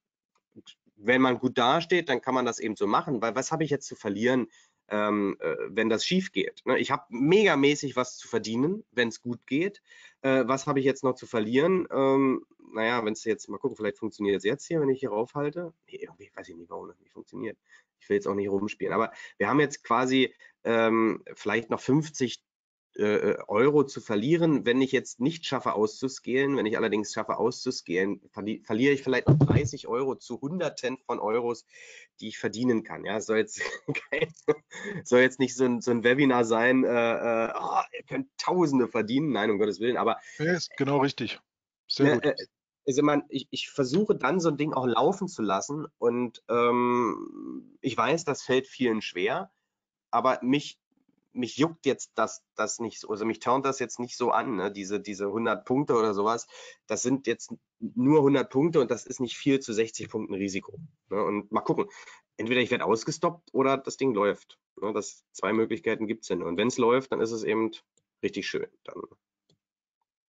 wenn man gut dasteht, dann kann man das eben so machen, weil was habe ich jetzt zu verlieren, ähm, äh, wenn das schief geht? Ne? Ich habe megamäßig was zu verdienen, wenn es gut geht. Äh, was habe ich jetzt noch zu verlieren? Ähm, naja, wenn es jetzt, mal gucken, vielleicht funktioniert es jetzt hier, wenn ich hier raufhalte. Nee, irgendwie weiß ich nicht, warum das nicht funktioniert. Ich will jetzt auch nicht rumspielen, aber wir haben jetzt quasi ähm, vielleicht noch fünfzig äh, Euro zu verlieren, wenn ich jetzt nicht schaffe auszuscalen. Wenn ich allerdings schaffe auszuscalen, verli verliere ich vielleicht noch dreißig Euro zu Hunderten von Euros, die ich verdienen kann. Ja, es soll jetzt, kein, soll jetzt nicht so ein, so ein Webinar sein, äh, äh, oh, ihr könnt Tausende verdienen. Nein, um Gottes Willen, aber ja, ist genau richtig. Sehr ne, gut. äh, also man, ich, ich versuche dann so ein Ding auch laufen zu lassen und ähm, ich weiß, das fällt vielen schwer, aber mich mich juckt jetzt das, das nicht so, also mich turnt das jetzt nicht so an, ne? diese, diese hundert Punkte oder sowas, das sind jetzt nur hundert Punkte und das ist nicht viel zu sechzig Punkten Risiko. Ne? Und mal gucken, entweder ich werde ausgestoppt oder das Ding läuft. Ne? Das, zwei Möglichkeiten gibt es ja nur. Und wenn es läuft, dann ist es eben richtig schön. Dann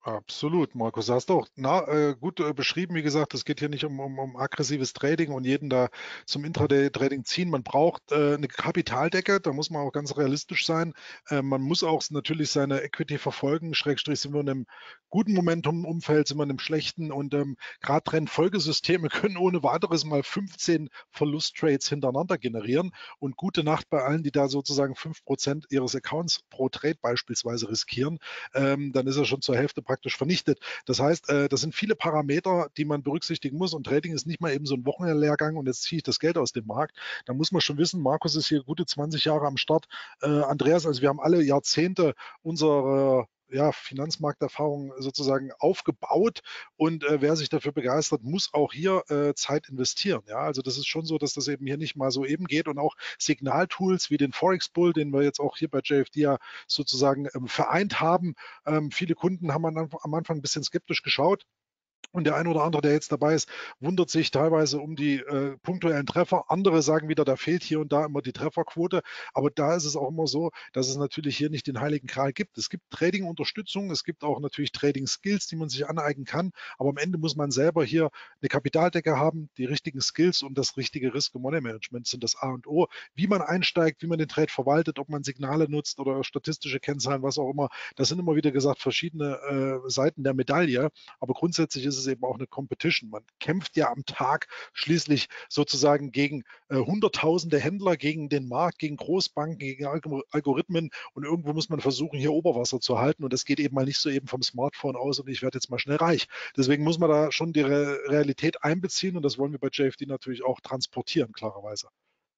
Absolut, Markus. Hast du auch na, äh, gut äh, beschrieben. Wie gesagt, es geht hier nicht um, um, um aggressives Trading und jeden da zum Intraday-Trading ziehen. Man braucht äh, eine Kapitaldecke, da muss man auch ganz realistisch sein. Äh, man muss auch natürlich seine Equity verfolgen, Schrägstrich sind wir in einem guten Momentum-Umfeld, sind wir in einem schlechten und ähm, gerade Trendfolgesysteme können ohne weiteres mal fünfzehn Verlusttrades hintereinander generieren und gute Nacht bei allen, die da sozusagen fünf Prozent ihres Accounts pro Trade beispielsweise riskieren. Ähm, dann ist er schon zur Hälfte praktisch vernichtet. Das heißt, äh, das sind viele Parameter, die man berücksichtigen muss und Trading ist nicht mal eben so ein Wochenlehrgang und jetzt ziehe ich das Geld aus dem Markt. Da muss man schon wissen, Markus ist hier gute zwanzig Jahre am Start. Äh, Andreas, also wir haben alle Jahrzehnte unserer ja, Finanzmarkterfahrung sozusagen aufgebaut und äh, wer sich dafür begeistert, muss auch hier äh, Zeit investieren. Ja, also das ist schon so, dass das eben hier nicht mal so eben geht und auch Signaltools wie den Forex Bull, den wir jetzt auch hier bei J F D ja sozusagen ähm, vereint haben. Ähm, viele Kunden haben am Anfang ein bisschen skeptisch geschaut. Und der ein oder andere, der jetzt dabei ist, wundert sich teilweise um die äh, punktuellen Treffer. Andere sagen wieder, da fehlt hier und da immer die Trefferquote. Aber da ist es auch immer so, dass es natürlich hier nicht den heiligen Gral gibt. Es gibt Trading-Unterstützung, es gibt auch natürlich Trading-Skills, die man sich aneignen kann. Aber am Ende muss man selber hier eine Kapitaldecke haben, die richtigen Skills und das richtige Risk-Money-Management sind das A und O. Wie man einsteigt, wie man den Trade verwaltet, ob man Signale nutzt oder statistische Kennzahlen, was auch immer. Das sind immer wieder gesagt verschiedene äh, Seiten der Medaille. Aber grundsätzlich ist es eben auch eine Competition. Man kämpft ja am Tag schließlich sozusagen gegen äh, hunderttausende Händler, gegen den Markt, gegen Großbanken, gegen Algorithmen und irgendwo muss man versuchen, hier Oberwasser zu halten und das geht eben mal nicht so eben vom Smartphone aus und ich werde jetzt mal schnell reich. Deswegen muss man da schon die Re Realität einbeziehen und das wollen wir bei J F D natürlich auch transportieren, klarerweise.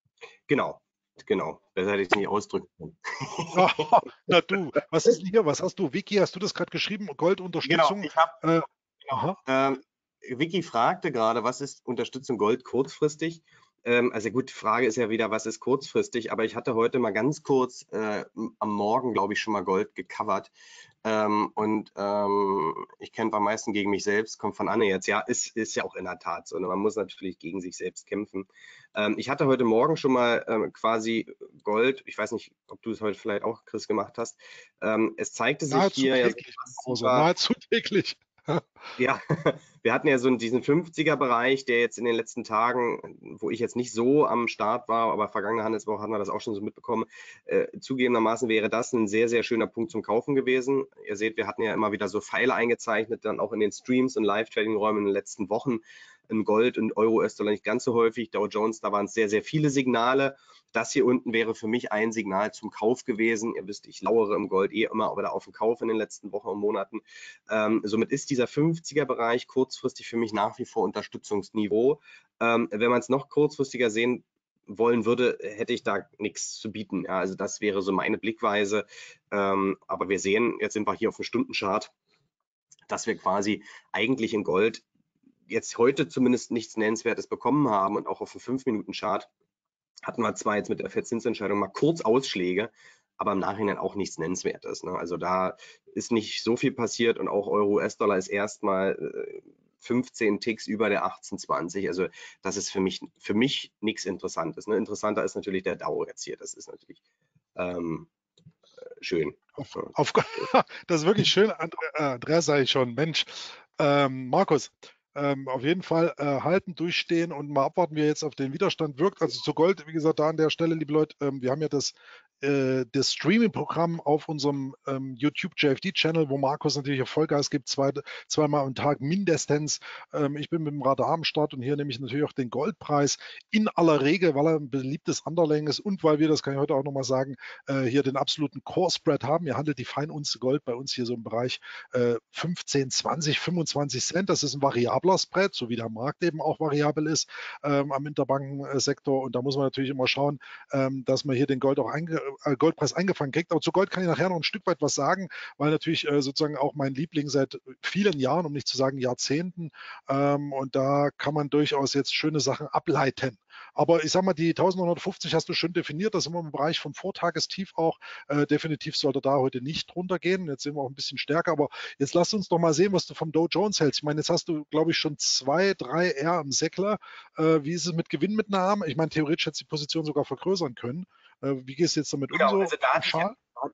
Genau, genau. Besser hätte ich es nicht ausdrücken können. Oh, na du, was ist denn hier? Was hast du? Vicky, hast du das gerade geschrieben? Genau, Goldunterstützung? ich habe Äh, Genau. Ähm, Vicky fragte gerade, was ist Unterstützung Gold kurzfristig? Ähm, also gut, die Frage ist ja wieder, was ist kurzfristig? Aber ich hatte heute mal ganz kurz äh, am Morgen, glaube ich, schon mal Gold gecovert. Ähm, und ähm, ich kämpfe am meisten gegen mich selbst, kommt von Anne jetzt. Ja, ist, ist ja auch in der Tat so. Ne? Man muss natürlich gegen sich selbst kämpfen. Ähm, ich hatte heute Morgen schon mal ähm, quasi Gold. Ich weiß nicht, ob du es heute vielleicht auch, Chris, gemacht hast. Ähm, es zeigte sich nahezu hier ja so täglich, also massiver. nahezu täglich. Ja, wir hatten ja so diesen fünfziger-Bereich, der jetzt in den letzten Tagen, wo ich jetzt nicht so am Start war, aber vergangene Handelswoche hatten wir das auch schon so mitbekommen. Äh, zugegebenermaßen wäre das ein sehr, sehr schöner Punkt zum Kaufen gewesen. Ihr seht, wir hatten ja immer wieder so Pfeile eingezeichnet, dann auch in den Streams und Live-Trading-Räumen in den letzten Wochen. In Gold und Euro, US-Dollar nicht ganz so häufig. Dow Jones, da waren es sehr, sehr viele Signale. Das hier unten wäre für mich ein Signal zum Kauf gewesen. Ihr wisst, ich lauere im Gold eh immer wieder auf den Kauf in den letzten Wochen und Monaten. Ähm, somit ist dieser fünfziger-Bereich kurzfristig für mich nach wie vor Unterstützungsniveau. Ähm, wenn man es noch kurzfristiger sehen wollen würde, hätte ich da nichts zu bieten. Ja, also das wäre so meine Blickweise. Ähm, aber wir sehen, jetzt sind wir hier auf dem Stundenchart, dass wir quasi eigentlich in Gold jetzt heute zumindest nichts Nennenswertes bekommen haben und auch auf dem fünf Minuten Chart hatten wir zwar jetzt mit der Fed-Zinsentscheidung mal kurz Ausschläge, aber im Nachhinein auch nichts Nennenswertes. Ne? Also da ist nicht so viel passiert und auch Euro-U S-Dollar ist erstmal äh, fünfzehn Ticks über der achtzehn zwanzig. Also das ist für mich, für mich nichts Interessantes. Ne? Interessanter ist natürlich der Dow jetzt hier. Das ist natürlich ähm, schön. Auf, Ja. auf, das ist wirklich schön, And, äh, Andreas sage ich schon, Mensch. Ähm, Markus, ähm, auf jeden Fall äh, halten, durchstehen und mal abwarten, wie er jetzt auf den Widerstand wirkt. Also zu Gold, wie gesagt, da an der Stelle, liebe Leute, ähm, wir haben ja das, äh, das Streaming-Programm auf unserem ähm, YouTube J F D-Channel, wo Markus natürlich auf Vollgas gibt, zwei, zweimal am Tag mindestens. Ähm, ich bin mit dem Radar am Start und hier nehme ich natürlich auch den Goldpreis in aller Regel, weil er ein beliebtes Underling ist und weil wir, das kann ich heute auch nochmal sagen, äh, hier den absoluten Core-Spread haben. Ihr handelt die Feinunze Gold bei uns hier so im Bereich äh, fünfzehn, zwanzig, fünfundzwanzig Cent. Das ist ein variabler Spread, so wie der Markt eben auch variabel ist ähm, am Interbankensektor. Und da muss man natürlich immer schauen, ähm, dass man hier den Gold auch einge äh, Goldpreis eingefangen kriegt. Aber zu Gold kann ich nachher noch ein Stück weit was sagen, weil natürlich äh, sozusagen auch mein Liebling seit vielen Jahren, um nicht zu sagen Jahrzehnten. Ähm, und da kann man durchaus jetzt schöne Sachen ableiten. Aber ich sag mal, die neunzehnhundertfünfzig hast du schön definiert. Das sind wir im Bereich vom Vortagestief auch. Äh, definitiv sollte da heute nicht runtergehen. Jetzt sehen wir auch ein bisschen stärker. Aber jetzt lass uns doch mal sehen, was du vom Dow Jones hältst. Ich meine, jetzt hast du, glaube ich, schon zwei, drei R am Säckler. Äh, wie ist es mit Gewinnmitnahmen? Ich meine, theoretisch hätte die Position sogar vergrößern können. Äh, wie gehst du jetzt damit um Genau, so also da hatte ich, pauschal?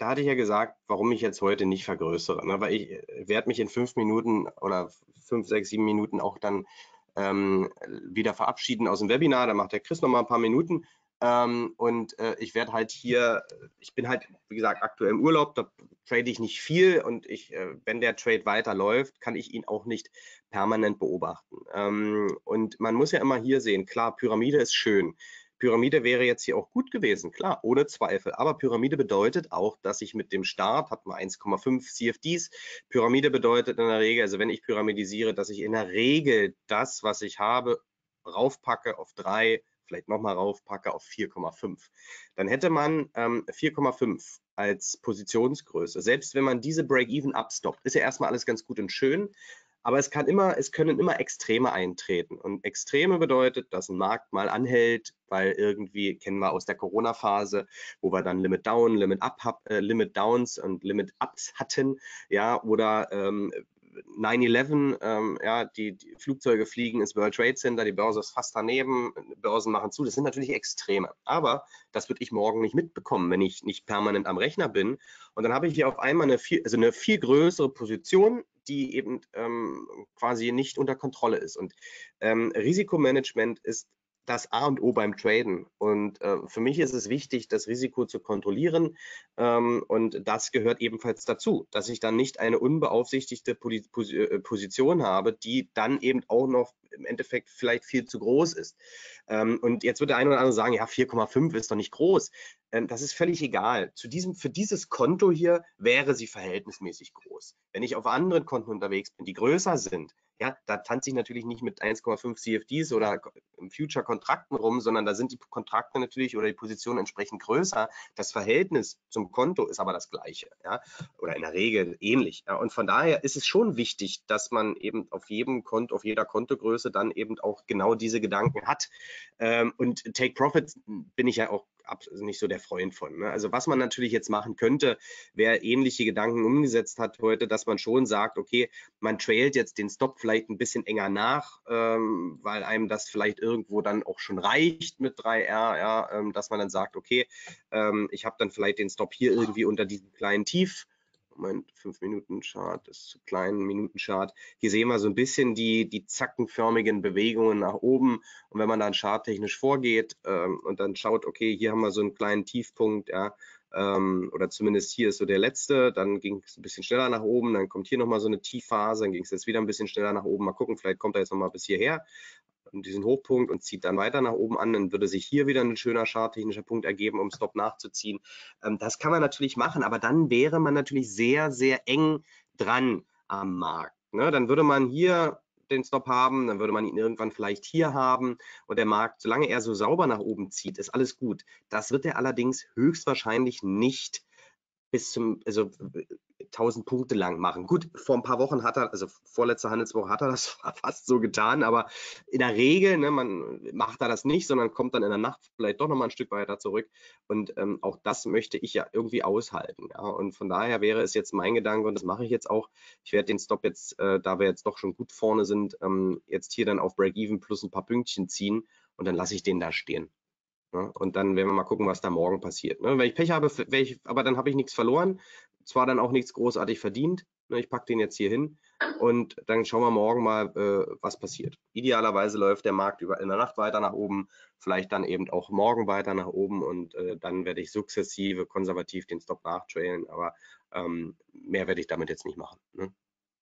da hatte ich ja gesagt, warum ich jetzt heute nicht vergrößere, ne? Weil ich werde mich in fünf Minuten oder fünf, sechs, sieben Minuten auch dann ähm, wieder verabschieden aus dem Webinar. Da macht der Chris noch mal ein paar Minuten. Ähm, und äh, ich werde halt hier, ich bin halt, wie gesagt, aktuell im Urlaub, da trade ich nicht viel und ich, äh, wenn der Trade weiterläuft, kann ich ihn auch nicht permanent beobachten. Ähm, und man muss ja immer hier sehen, klar, Pyramide ist schön. Pyramide wäre jetzt hier auch gut gewesen, klar, ohne Zweifel. Aber Pyramide bedeutet auch, dass ich mit dem Start, hat man eins Komma fünf C F Ds, Pyramide bedeutet in der Regel, also wenn ich pyramidisiere, dass ich in der Regel das, was ich habe, raufpacke auf drei, vielleicht nochmal raufpacke auf vier Komma fünf. Dann hätte man ähm, vier Komma fünf als Positionsgröße. Selbst wenn man diese Break-Even abstoppt, ist ja erstmal alles ganz gut und schön. Aber es kann immer, es können immer Extreme eintreten. Und Extreme bedeutet, dass ein Markt mal anhält, weil irgendwie, kennen wir aus der Corona-Phase, wo wir dann Limit Down, Limit Up, äh, Limit Downs und Limit Ups hatten, ja, oder ähm, nine eleven, ähm, ja, die, die Flugzeuge fliegen ins World Trade Center, die Börse ist fast daneben, Börsen machen zu, das sind natürlich Extreme. Aber das würde ich morgen nicht mitbekommen, wenn ich nicht permanent am Rechner bin. Und dann habe ich hier auf einmal eine viel, also eine viel größere Position, die eben ähm, quasi nicht unter Kontrolle ist. Und ähm, Risikomanagement ist das A und O beim Traden. Und äh, für mich ist es wichtig, das Risiko zu kontrollieren. Ähm, und das gehört ebenfalls dazu, dass ich dann nicht eine unbeaufsichtigte Pos Pos Position habe, die dann eben auch noch im Endeffekt vielleicht viel zu groß ist. Ähm, und jetzt wird der eine oder andere sagen, ja, vier Komma fünf ist doch nicht groß. Ähm, das ist völlig egal. Zu diesem, für dieses Konto hier wäre sie verhältnismäßig groß. Wenn ich auf anderen Konten unterwegs bin, die größer sind, ja, da tanze ich natürlich nicht mit eins Komma fünf C F Ds oder Future-Kontrakten rum, sondern da sind die Kontrakte natürlich oder die Positionen entsprechend größer. Das Verhältnis zum Konto ist aber das gleiche, ja, oder in der Regel ähnlich. Ja. Und von daher ist es schon wichtig, dass man eben auf jedem Konto, auf jeder Kontogröße dann eben auch genau diese Gedanken hat. Ähm, und Take Profits bin ich ja auch nicht so der Freund von. Ne? Also was man natürlich jetzt machen könnte, wer ähnliche Gedanken umgesetzt hat heute, dass man schon sagt, okay, man trailt jetzt den Stop vielleicht ein bisschen enger nach, ähm, weil einem das vielleicht irgendwo dann auch schon reicht mit drei R, ja, ähm, dass man dann sagt, okay, ähm, ich habe dann vielleicht den Stop hier irgendwie unter diesem kleinen Tief. Moment, fünf Minuten Chart ist zu klein, Minuten Chart. Hier sehen wir so ein bisschen die, die zackenförmigen Bewegungen nach oben. Und wenn man dann charttechnisch vorgeht ähm, und dann schaut, okay, hier haben wir so einen kleinen Tiefpunkt, ja, ähm, oder zumindest hier ist so der letzte, dann ging es ein bisschen schneller nach oben, dann kommt hier nochmal so eine Tiefphase, dann ging es jetzt wieder ein bisschen schneller nach oben. Mal gucken, vielleicht kommt er jetzt nochmal bis hierher, diesen Hochpunkt und zieht dann weiter nach oben an, dann würde sich hier wieder ein schöner charttechnischer Punkt ergeben, um Stop nachzuziehen. Ähm, das kann man natürlich machen, aber dann wäre man natürlich sehr, sehr eng dran am Markt. Ne? Dann würde man hier den Stop haben, dann würde man ihn irgendwann vielleicht hier haben und der Markt, solange er so sauber nach oben zieht, ist alles gut. Das wird er allerdings höchstwahrscheinlich nicht bis zum, also tausend Punkte lang machen. Gut, vor ein paar Wochen hat er, also vorletzte Handelswoche hat er das fast so getan, aber in der Regel, ne, man macht er das nicht, sondern kommt dann in der Nacht vielleicht doch nochmal ein Stück weiter zurück und ähm, auch das möchte ich ja irgendwie aushalten. Ja, und von daher wäre es jetzt mein Gedanke und das mache ich jetzt auch, ich werde den Stop jetzt, äh, da wir jetzt doch schon gut vorne sind, ähm, jetzt hier dann auf Break-Even plus ein paar Pünktchen ziehen und dann lasse ich den da stehen. Ja, und dann werden wir mal gucken, was da morgen passiert. Ne? Wenn ich Pech habe, ich, aber dann habe ich nichts verloren, zwar dann auch nichts großartig verdient. Ne? Ich packe den jetzt hier hin und dann schauen wir morgen mal, äh, was passiert. Idealerweise läuft der Markt über in der Nacht weiter nach oben, vielleicht dann eben auch morgen weiter nach oben und äh, dann werde ich sukzessive konservativ den Stop nachtrailen, aber ähm, mehr werde ich damit jetzt nicht machen. Ne?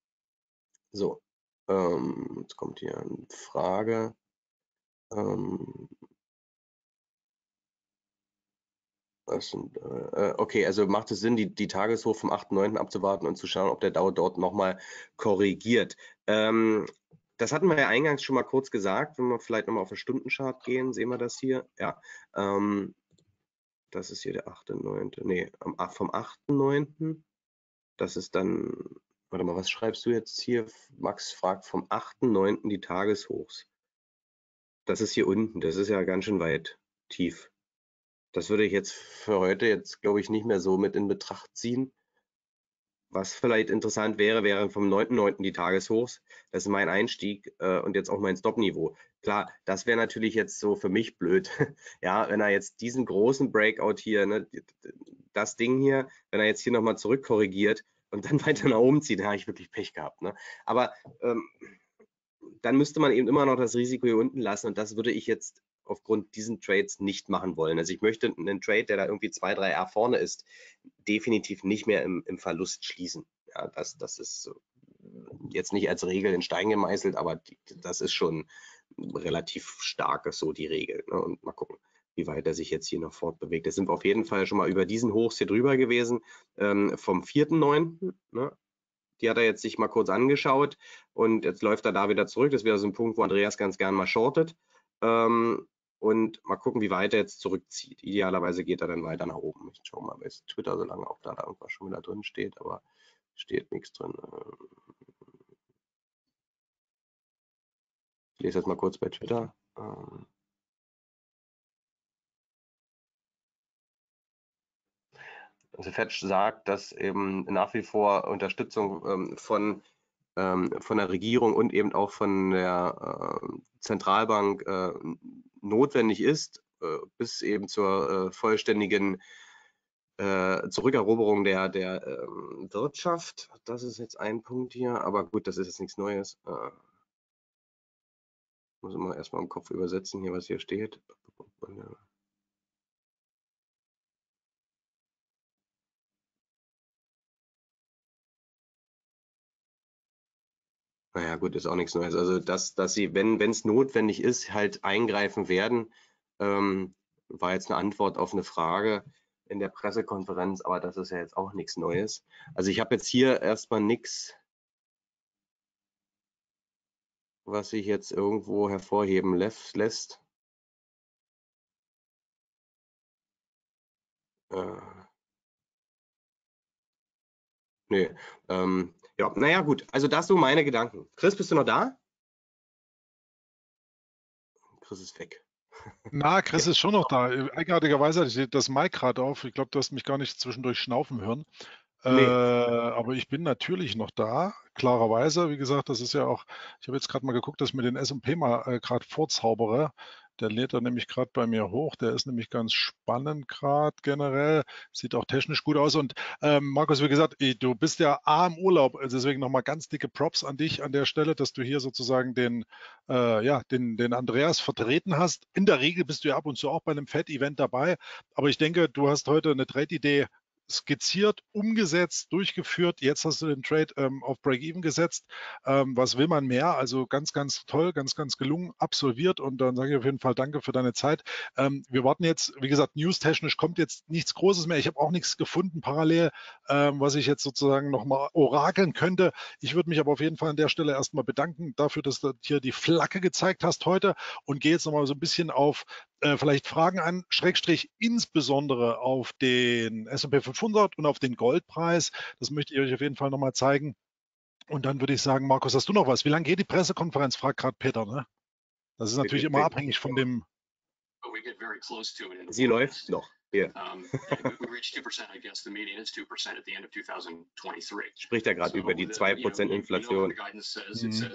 So, ähm, jetzt kommt hier eine Frage. Ähm, Sind, äh, okay, also macht es Sinn, die, die Tageshoch vom achten neunten abzuwarten und zu schauen, ob der Dow dort nochmal korrigiert. Ähm, das hatten wir ja eingangs schon mal kurz gesagt. Wenn wir vielleicht nochmal auf den Stundenchart gehen, sehen wir das hier. Ja, ähm, das ist hier der achte neunte Nee, am, vom achten neunten Das ist dann, warte mal, was schreibst du jetzt hier? Max fragt vom achten neunten die Tageshochs. Das ist hier unten, das ist ja ganz schön weit tief. Das würde ich jetzt für heute jetzt, glaube ich, nicht mehr so mit in Betracht ziehen. Was vielleicht interessant wäre, wären vom neunten neunten die Tageshochs. Das ist mein Einstieg äh, und jetzt auch mein Stop-Niveau. Klar, das wäre natürlich jetzt so für mich blöd. Ja, wenn er jetzt diesen großen Breakout hier, ne, das Ding hier, wenn er jetzt hier nochmal zurückkorrigiert und dann weiter nach oben zieht, dann habe ich wirklich Pech gehabt. Ne? Aber ähm, dann müsste man eben immer noch das Risiko hier unten lassen und das würde ich jetzt aufgrund diesen Trades nicht machen wollen. Also ich möchte einen Trade, der da irgendwie zwei, drei R vorne ist, definitiv nicht mehr im, im Verlust schließen. Ja, das, das ist jetzt nicht als Regel in Stein gemeißelt, aber die, das ist schon relativ stark so die Regel. Ne? Und mal gucken, wie weit er sich jetzt hier noch fortbewegt. Da sind wir auf jeden Fall schon mal über diesen Hochs hier drüber gewesen, ähm, vom vierten neunten Ne? Die hat er jetzt sich mal kurz angeschaut und jetzt läuft er da wieder zurück. Das wäre so ein Punkt, wo Andreas ganz gern mal shortet. Ähm, und mal gucken, wie weit er jetzt zurückzieht. Idealerweise geht er dann weiter nach oben. Ich schaue mal bei Twitter, solange auch da, da irgendwas schon wieder drin steht, aber steht nichts drin. Ich lese jetzt mal kurz bei Twitter. Also Fetch sagt, dass eben nach wie vor Unterstützung ähm, von, ähm, von der Regierung und eben auch von der äh, Zentralbank äh, notwendig ist, äh, bis eben zur äh, vollständigen äh, Zurückeroberung der, der äh, Wirtschaft. Das ist jetzt ein Punkt hier, aber gut, das ist jetzt nichts Neues. Äh, muss immer erstmal im Kopf übersetzen, hier was hier steht. Naja, gut, ist auch nichts Neues. Also, dass, dass sie, wenn es notwendig ist, halt eingreifen werden, ähm, war jetzt eine Antwort auf eine Frage in der Pressekonferenz, aber das ist ja jetzt auch nichts Neues. Also ich habe jetzt hier erstmal nichts, was sich jetzt irgendwo hervorheben lässt. Äh, nö. Ähm, ja, naja, gut. Also das so meine Gedanken. Chris, bist du noch da? Chris ist weg. Na, Chris ist schon noch da. Eigenartigerweise hatte ich das Mic gerade auf. Ich glaube, du hast mich gar nicht zwischendurch schnaufen hören. Nee. Äh, aber ich bin natürlich noch da, klarerweise. Wie gesagt, das ist ja auch, ich habe jetzt gerade mal geguckt, dass ich mir den S und P mal äh, gerade vorzaubere. Der lädt er nämlich gerade bei mir hoch. Der ist nämlich ganz spannend gerade generell. Sieht auch technisch gut aus. Und ähm, Markus, wie gesagt, du bist ja A im Urlaub. Also deswegen nochmal ganz dicke Props an dich an der Stelle, dass du hier sozusagen den, äh, ja, den, den Andreas vertreten hast. In der Regel bist du ja ab und zu auch bei einem Fed-Event dabei. Aber ich denke, du hast heute eine Trade-Idee skizziert, umgesetzt, durchgeführt. Jetzt hast du den Trade ähm, auf Break-Even gesetzt. Ähm, was will man mehr? Also ganz, ganz toll, ganz, ganz gelungen, absolviert. Und dann sage ich auf jeden Fall danke für deine Zeit. Ähm, wir warten jetzt, wie gesagt, newstechnisch kommt jetzt nichts Großes mehr. Ich habe auch nichts gefunden parallel, ähm, was ich jetzt sozusagen nochmal orakeln könnte. Ich würde mich aber auf jeden Fall an der Stelle erstmal bedanken dafür, dass du hier die Flagge gezeigt hast heute und gehe jetzt nochmal so ein bisschen auf äh, vielleicht Fragen an, Schrägstrich insbesondere auf den S und P fünfhundert und auf den Goldpreis. Das möchte ich euch auf jeden Fall nochmal zeigen. Und dann würde ich sagen, Markus, hast du noch was? Wie lange geht die Pressekonferenz? Fragt gerade Peter. Ne? Das ist natürlich immer abhängig von dem. Sie läuft noch. Hier. Spricht ja gerade über die zwei Prozent Inflation. Mhm.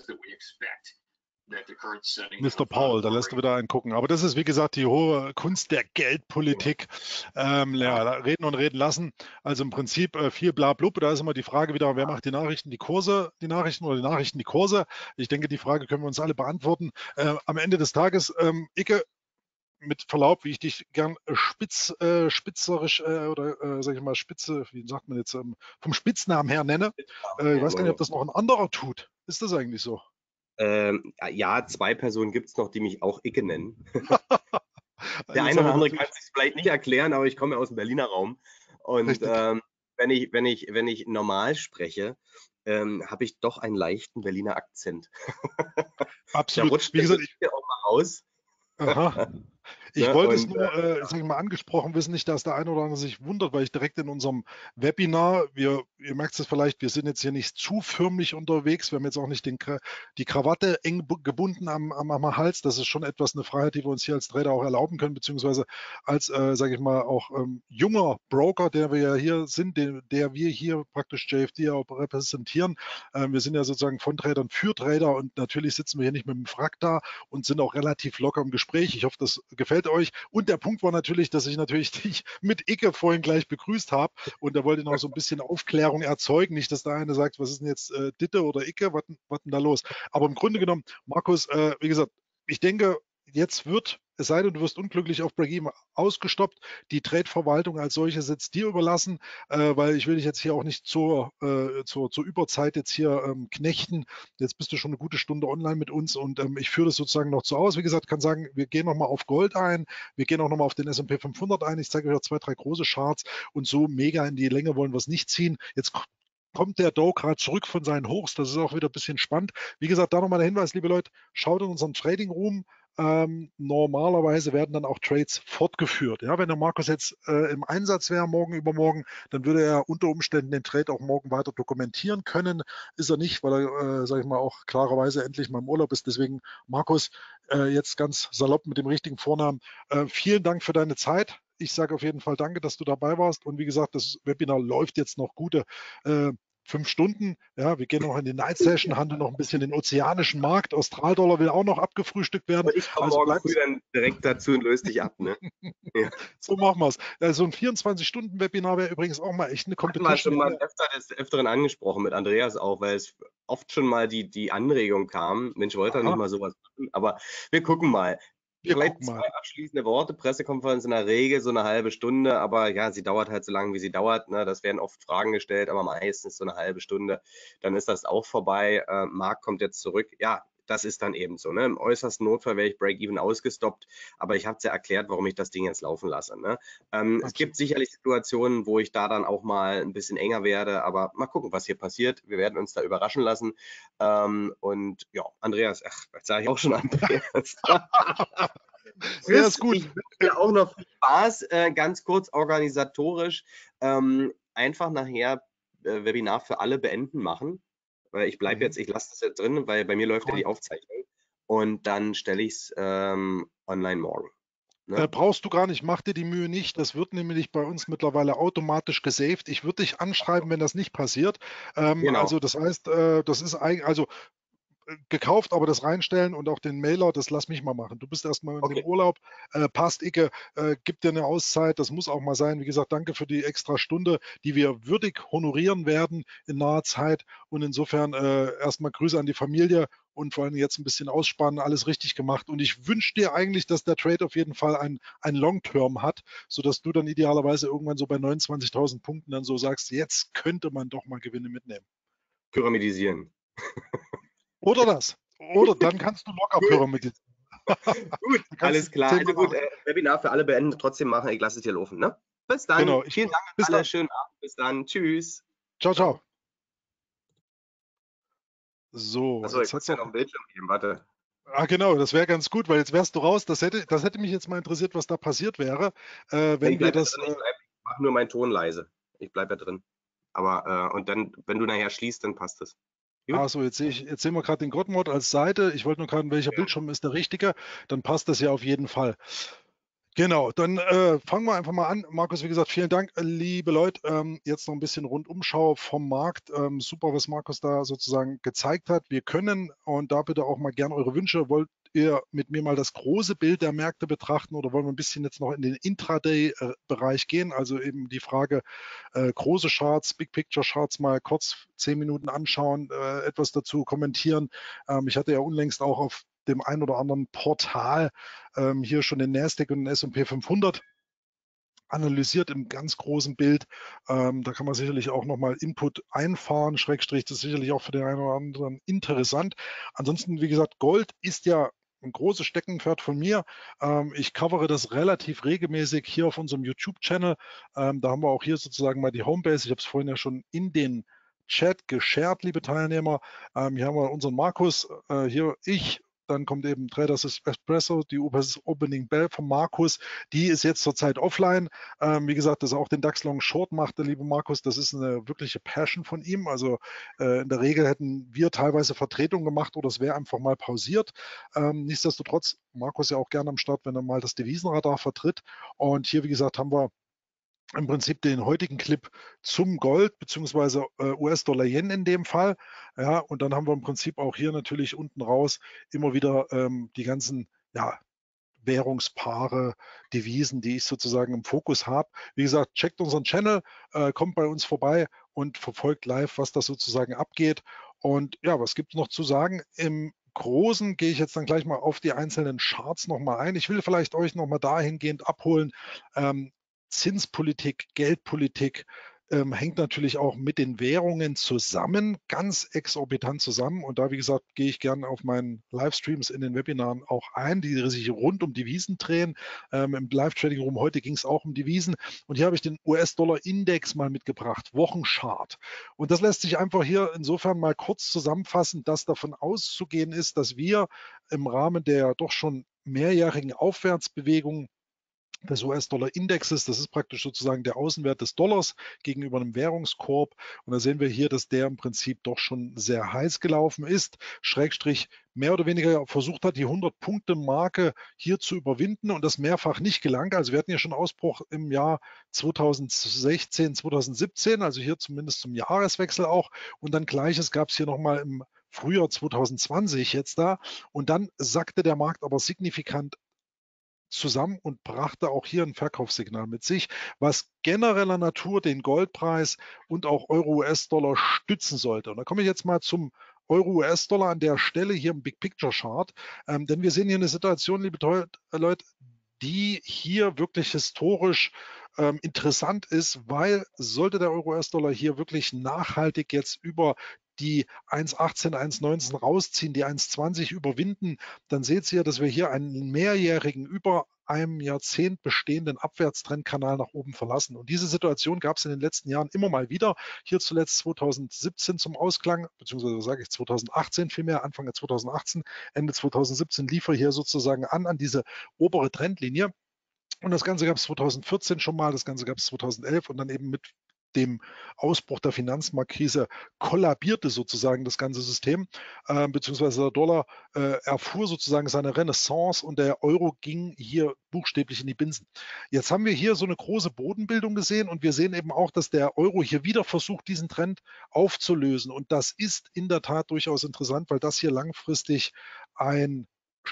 Mister Paul, da lässt du wieder einen gucken. Aber das ist, wie gesagt, die hohe Kunst der Geldpolitik. Ähm, ja, reden und reden lassen. Also im Prinzip äh, viel Blablub. Da ist immer die Frage wieder, wer macht die Nachrichten, die Kurse, die Nachrichten oder die Nachrichten, die Kurse. Ich denke, die Frage können wir uns alle beantworten. Äh, am Ende des Tages, ähm, Icke, mit Verlaub, wie ich dich gern spitz, äh, spitzerisch äh, oder äh, sag ich mal spitze, wie sagt man jetzt, ähm, vom Spitznamen her nenne. Äh, ich weiß gar nicht, ob das noch ein anderer tut. Ist das eigentlich so? Ähm, ja, zwei Personen gibt es noch, die mich auch Icke nennen. Der eine oder andere kann es sich vielleicht nicht erklären, aber ich komme ja aus dem Berliner Raum. Und ähm, wenn, ich, wenn, ich, wenn ich normal spreche, ähm, habe ich doch einen leichten Berliner Akzent. Absolut. Der rutscht wie gesagt, ich auch mal raus. Aha. Ich Ne? wollte es Und, nur, äh, sag ich mal, angesprochen wissen, nicht, dass der eine oder andere sich wundert, weil ich direkt in unserem Webinar, wir, ihr merkt es vielleicht, wir sind jetzt hier nicht zu förmlich unterwegs, wir haben jetzt auch nicht den, die Krawatte eng gebunden am, am, am Hals, das ist schon etwas eine Freiheit, die wir uns hier als Trader auch erlauben können, beziehungsweise als, äh, sage ich mal, auch ähm, junger Broker, der wir ja hier sind, der, der wir hier praktisch J F D auch repräsentieren. Ähm, wir sind ja sozusagen von Tradern für Trader und natürlich sitzen wir hier nicht mit dem Frack da und sind auch relativ locker im Gespräch. Ich hoffe, das gefällt euch. Und der Punkt war natürlich, dass ich natürlich dich mit Icke vorhin gleich begrüßt habe und da wollte ich noch so ein bisschen Aufklärung erzeugen. Nicht, dass der eine sagt, was ist denn jetzt äh, Ditte oder Icke, was was denn da los? Aber im Grunde genommen, Markus, äh, wie gesagt, ich denke, jetzt wird, es sei denn, du wirst unglücklich auf Break-Even ausgestoppt, die Trade-Verwaltung als solche jetzt dir überlassen, äh, weil ich will dich jetzt hier auch nicht zur, äh, zur, zur Überzeit jetzt hier ähm, knechten. Jetzt bist du schon eine gute Stunde online mit uns und ähm, ich führe das sozusagen noch so aus. Wie gesagt, kann sagen, wir gehen nochmal auf Gold ein, wir gehen auch nochmal auf den S und P fünfhundert ein. Ich zeige euch auch zwei, drei große Charts und so mega in die Länge wollen wir es nicht ziehen. Jetzt kommt der Dow gerade zurück von seinen Hochs. Das ist auch wieder ein bisschen spannend. Wie gesagt, da nochmal der Hinweis, liebe Leute, schaut in unseren Trading Room. Ähm, normalerweise werden dann auch Trades fortgeführt. Ja, wenn der Markus jetzt äh, im Einsatz wäre, morgen übermorgen, dann würde er unter Umständen den Trade auch morgen weiter dokumentieren können. Ist er nicht, weil er, äh, sage ich mal, auch klarerweise endlich mal im Urlaub ist. Deswegen, Markus, äh, jetzt ganz salopp mit dem richtigen Vornamen. Äh, vielen Dank für deine Zeit. Ich sage auf jeden Fall danke, dass du dabei warst. Und wie gesagt, das Webinar läuft jetzt noch gute äh, fünf Stunden. Ja, wir gehen noch in die Night Session, handeln noch ein bisschen den ozeanischen Markt. Australdollar will auch noch abgefrühstückt werden. Und ich komme Also morgen früh bleibt, dann direkt dazu und löse dich ab. Ne? Ja. so machen wir es. Also ein vierundzwanzig-Stunden-Webinar wäre übrigens auch mal echt eine Hatten wir schon Competition. mal öfter des Öfteren angesprochen mit Andreas auch, weil es oft schon mal die, die Anregung kam. Mensch, wollte er nicht Aha, mal sowas machen, aber wir gucken mal. wir Vielleicht gucken mal. zwei abschließende Worte. Pressekonferenz in der Regel so eine halbe Stunde, aber ja, sie dauert halt so lange, wie sie dauert. Ne? Das werden oft Fragen gestellt, aber meistens so eine halbe Stunde. Dann ist das auch vorbei. Äh, Marc kommt jetzt zurück. Ja, das ist dann eben so. Ne? Im äußersten Notfall wäre ich Break-Even ausgestoppt, aber ich habe es ja erklärt, warum ich das Ding jetzt laufen lasse. Ne? Ähm, es gibt sicherlich Situationen, wo ich da dann auch mal ein bisschen enger werde, aber mal gucken, was hier passiert. Wir werden uns da überraschen lassen. Ähm, und ja, Andreas, ach, jetzt sage ich auch schon Andreas. Der Chris, ist gut. ich wünsche dir auch noch viel Spaß, äh, ganz kurz organisatorisch. Ähm, einfach nachher äh, Webinar für alle beenden machen. Weil ich bleibe Mhm. jetzt, ich lasse das jetzt drin, weil bei mir läuft ja die Aufzeichnung. Und dann stelle ich es ähm, online morgen. Äh, Ne? brauchst du gar nicht, mach dir die Mühe nicht. Das wird nämlich bei uns mittlerweile automatisch gesaved. Ich würde dich anschreiben, wenn das nicht passiert. Ähm, Genau. also das heißt, äh, das ist eigentlich, also äh, gekauft, aber das reinstellen und auch den Mailer, das lass mich mal machen. Du bist erstmal in dem Okay. Urlaub, äh, passt, Icke, äh, gib dir eine Auszeit, das muss auch mal sein. Wie gesagt, danke für die extra Stunde, die wir würdig honorieren werden in naher Zeit. Und insofern äh, erstmal Grüße an die Familie und vor allem jetzt ein bisschen ausspannen, alles richtig gemacht. Und ich wünsche dir eigentlich, dass der Trade auf jeden Fall ein, ein Long-Term hat, sodass du dann idealerweise irgendwann so bei neunundzwanzigtausend Punkten dann so sagst, jetzt könnte man doch mal Gewinne mitnehmen. Pyramidisieren. Oder das. Oder dann kannst du locker Gut, pyramidisieren. gut, Dann kannst du alles klar. Also zehnmal gut, machen. äh, Webinar für alle beenden, trotzdem machen. Ich lasse es hier laufen. Ne? Bis dann. Genau. Ich, Vielen Dank an bis alle. dann. Schönen Abend. Bis dann. Tschüss. Ciao, ciao. Ciao. So, Achso, jetzt ich hat muss es ja auch. noch einen Bildschirm geben. Warte. Ah, genau, das wäre ganz gut, weil jetzt wärst du raus. Das hätte, das hätte mich jetzt mal interessiert, was da passiert wäre, äh, Nee, ich wenn wir bleibe ja das. drin. Äh, Ich bleib, ich mache nur meinen Ton leise. Ich bleibe ja drin. Aber, äh, und dann, wenn du nachher schließt, dann passt es. ah, Gut? so, jetzt sehe ich, jetzt sehen wir gerade den Godmode als Seite. Ich wollte nur gerade, welcher Ja. Bildschirm ist der richtige? Dann passt das ja auf jeden Fall. Genau, dann äh, fangen wir einfach mal an. Markus, wie gesagt, vielen Dank, äh, liebe Leute. Ähm, jetzt noch ein bisschen Rundumschau vom Markt. Ähm, super, was Markus da sozusagen gezeigt hat. Wir können, und da bitte auch mal gern eure Wünsche, wollt ihr mit mir mal das große Bild der Märkte betrachten oder wollen wir ein bisschen jetzt noch in den Intraday-Bereich gehen? Also eben die Frage, äh, große Charts, Big Picture Charts mal kurz zehn Minuten anschauen, äh, etwas dazu kommentieren. Ähm, ich hatte ja unlängst auch auf dem ein oder anderen Portal ähm, hier schon den Nasdaq und den S und P fünfhundert analysiert im ganz großen Bild. Ähm, da kann man sicherlich auch nochmal Input einfahren, Schrägstrich, das ist sicherlich auch für den einen oder anderen interessant. Ansonsten, wie gesagt, Gold ist ja ein großes Steckenpferd von mir. Ähm, ich covere das relativ regelmäßig hier auf unserem YouTube-Channel. Ähm, da haben wir auch hier sozusagen mal die Homebase. Ich habe es vorhin ja schon in den Chat geshared, liebe Teilnehmer. Ähm, hier haben wir unseren Markus, äh, hier ich, dann kommt eben Traders Espresso, die Opening Bell von Markus. Die ist jetzt zurzeit offline. Ähm, wie gesagt, dass er auch den DAX Long Short macht, der liebe Markus, das ist eine wirkliche Passion von ihm. Also äh, in der Regel hätten wir teilweise Vertretung gemacht oder es wäre einfach mal pausiert. Ähm, nichtsdestotrotz, Markus ja auch gerne am Start, wenn er mal das Devisenradar vertritt. Und hier, wie gesagt, haben wir im Prinzip den heutigen Clip zum Gold beziehungsweise äh, U S-Dollar-Yen in dem Fall. Ja, und dann haben wir im Prinzip auch hier natürlich unten raus immer wieder ähm, die ganzen ja, Währungspaare, Devisen, die ich sozusagen im Fokus habe. Wie gesagt, checkt unseren Channel, äh, kommt bei uns vorbei und verfolgt live, was da sozusagen abgeht. Und ja, was gibt es noch zu sagen? Im Großen gehe ich jetzt dann gleich mal auf die einzelnen Charts nochmal ein. Ich will vielleicht euch nochmal dahingehend abholen. Ähm, Zinspolitik, Geldpolitik, ähm, hängt natürlich auch mit den Währungen zusammen, ganz exorbitant zusammen. Und da, wie gesagt, gehe ich gerne auf meinen Livestreams in den Webinaren auch ein, die sich rund um Devisen drehen. Ähm, Im Live-Trading-Room heute ging es auch um Devisen. Und hier habe ich den U S-Dollar-Index mal mitgebracht, Wochenchart. Und das lässt sich einfach hier insofern mal kurz zusammenfassen, dass davon auszugehen ist, dass wir im Rahmen der doch schon mehrjährigen Aufwärtsbewegung des U S-Dollar-Indexes, das ist praktisch sozusagen der Außenwert des Dollars gegenüber einem Währungskorb. Und da sehen wir hier, dass der im Prinzip doch schon sehr heiß gelaufen ist, Schrägstrich mehr oder weniger versucht hat, die hundert-Punkte-Marke hier zu überwinden und das mehrfach nicht gelang. Also wir hatten ja schon Ausbruch im Jahr zweitausendsechzehn, zweitausendsiebzehn, also hier zumindest zum Jahreswechsel auch. Und dann Gleiches gab es hier nochmal im Frühjahr zweitausendzwanzig jetzt da. Und dann sackte der Markt aber signifikant zusammen und brachte auch hier ein Verkaufssignal mit sich, was genereller Natur den Goldpreis und auch Euro-U S-Dollar stützen sollte. Und da komme ich jetzt mal zum Euro-U S-Dollar an der Stelle hier im Big Picture Chart, ähm, denn wir sehen hier eine Situation, liebe Leute, die hier wirklich historisch ähm, interessant ist, weil sollte der Euro-U S-Dollar hier wirklich nachhaltig jetzt über die eins achtzehn, eins neunzehn rausziehen, die eins zwanzig überwinden, dann seht ihr, dass wir hier einen mehrjährigen, über einem Jahrzehnt bestehenden Abwärtstrendkanal nach oben verlassen. Und diese Situation gab es in den letzten Jahren immer mal wieder. Hier zuletzt zweitausendsiebzehn zum Ausklang, beziehungsweise sage ich zweitausendachtzehn vielmehr, Anfang zweitausendachtzehn, Ende zweitausendsiebzehn lief er hier sozusagen an, an diese obere Trendlinie. Und das Ganze gab es zweitausendvierzehn schon mal, das Ganze gab es zweitausendelf und dann eben mit dem Ausbruch der Finanzmarktkrise kollabierte sozusagen das ganze System, äh, beziehungsweise der Dollar äh, erfuhr sozusagen seine Renaissance und der Euro ging hier buchstäblich in die Binsen. Jetzt haben wir hier so eine große Bodenbildung gesehen und wir sehen eben auch, dass der Euro hier wieder versucht, diesen Trend aufzulösen. Und das ist in der Tat durchaus interessant, weil das hier langfristig ein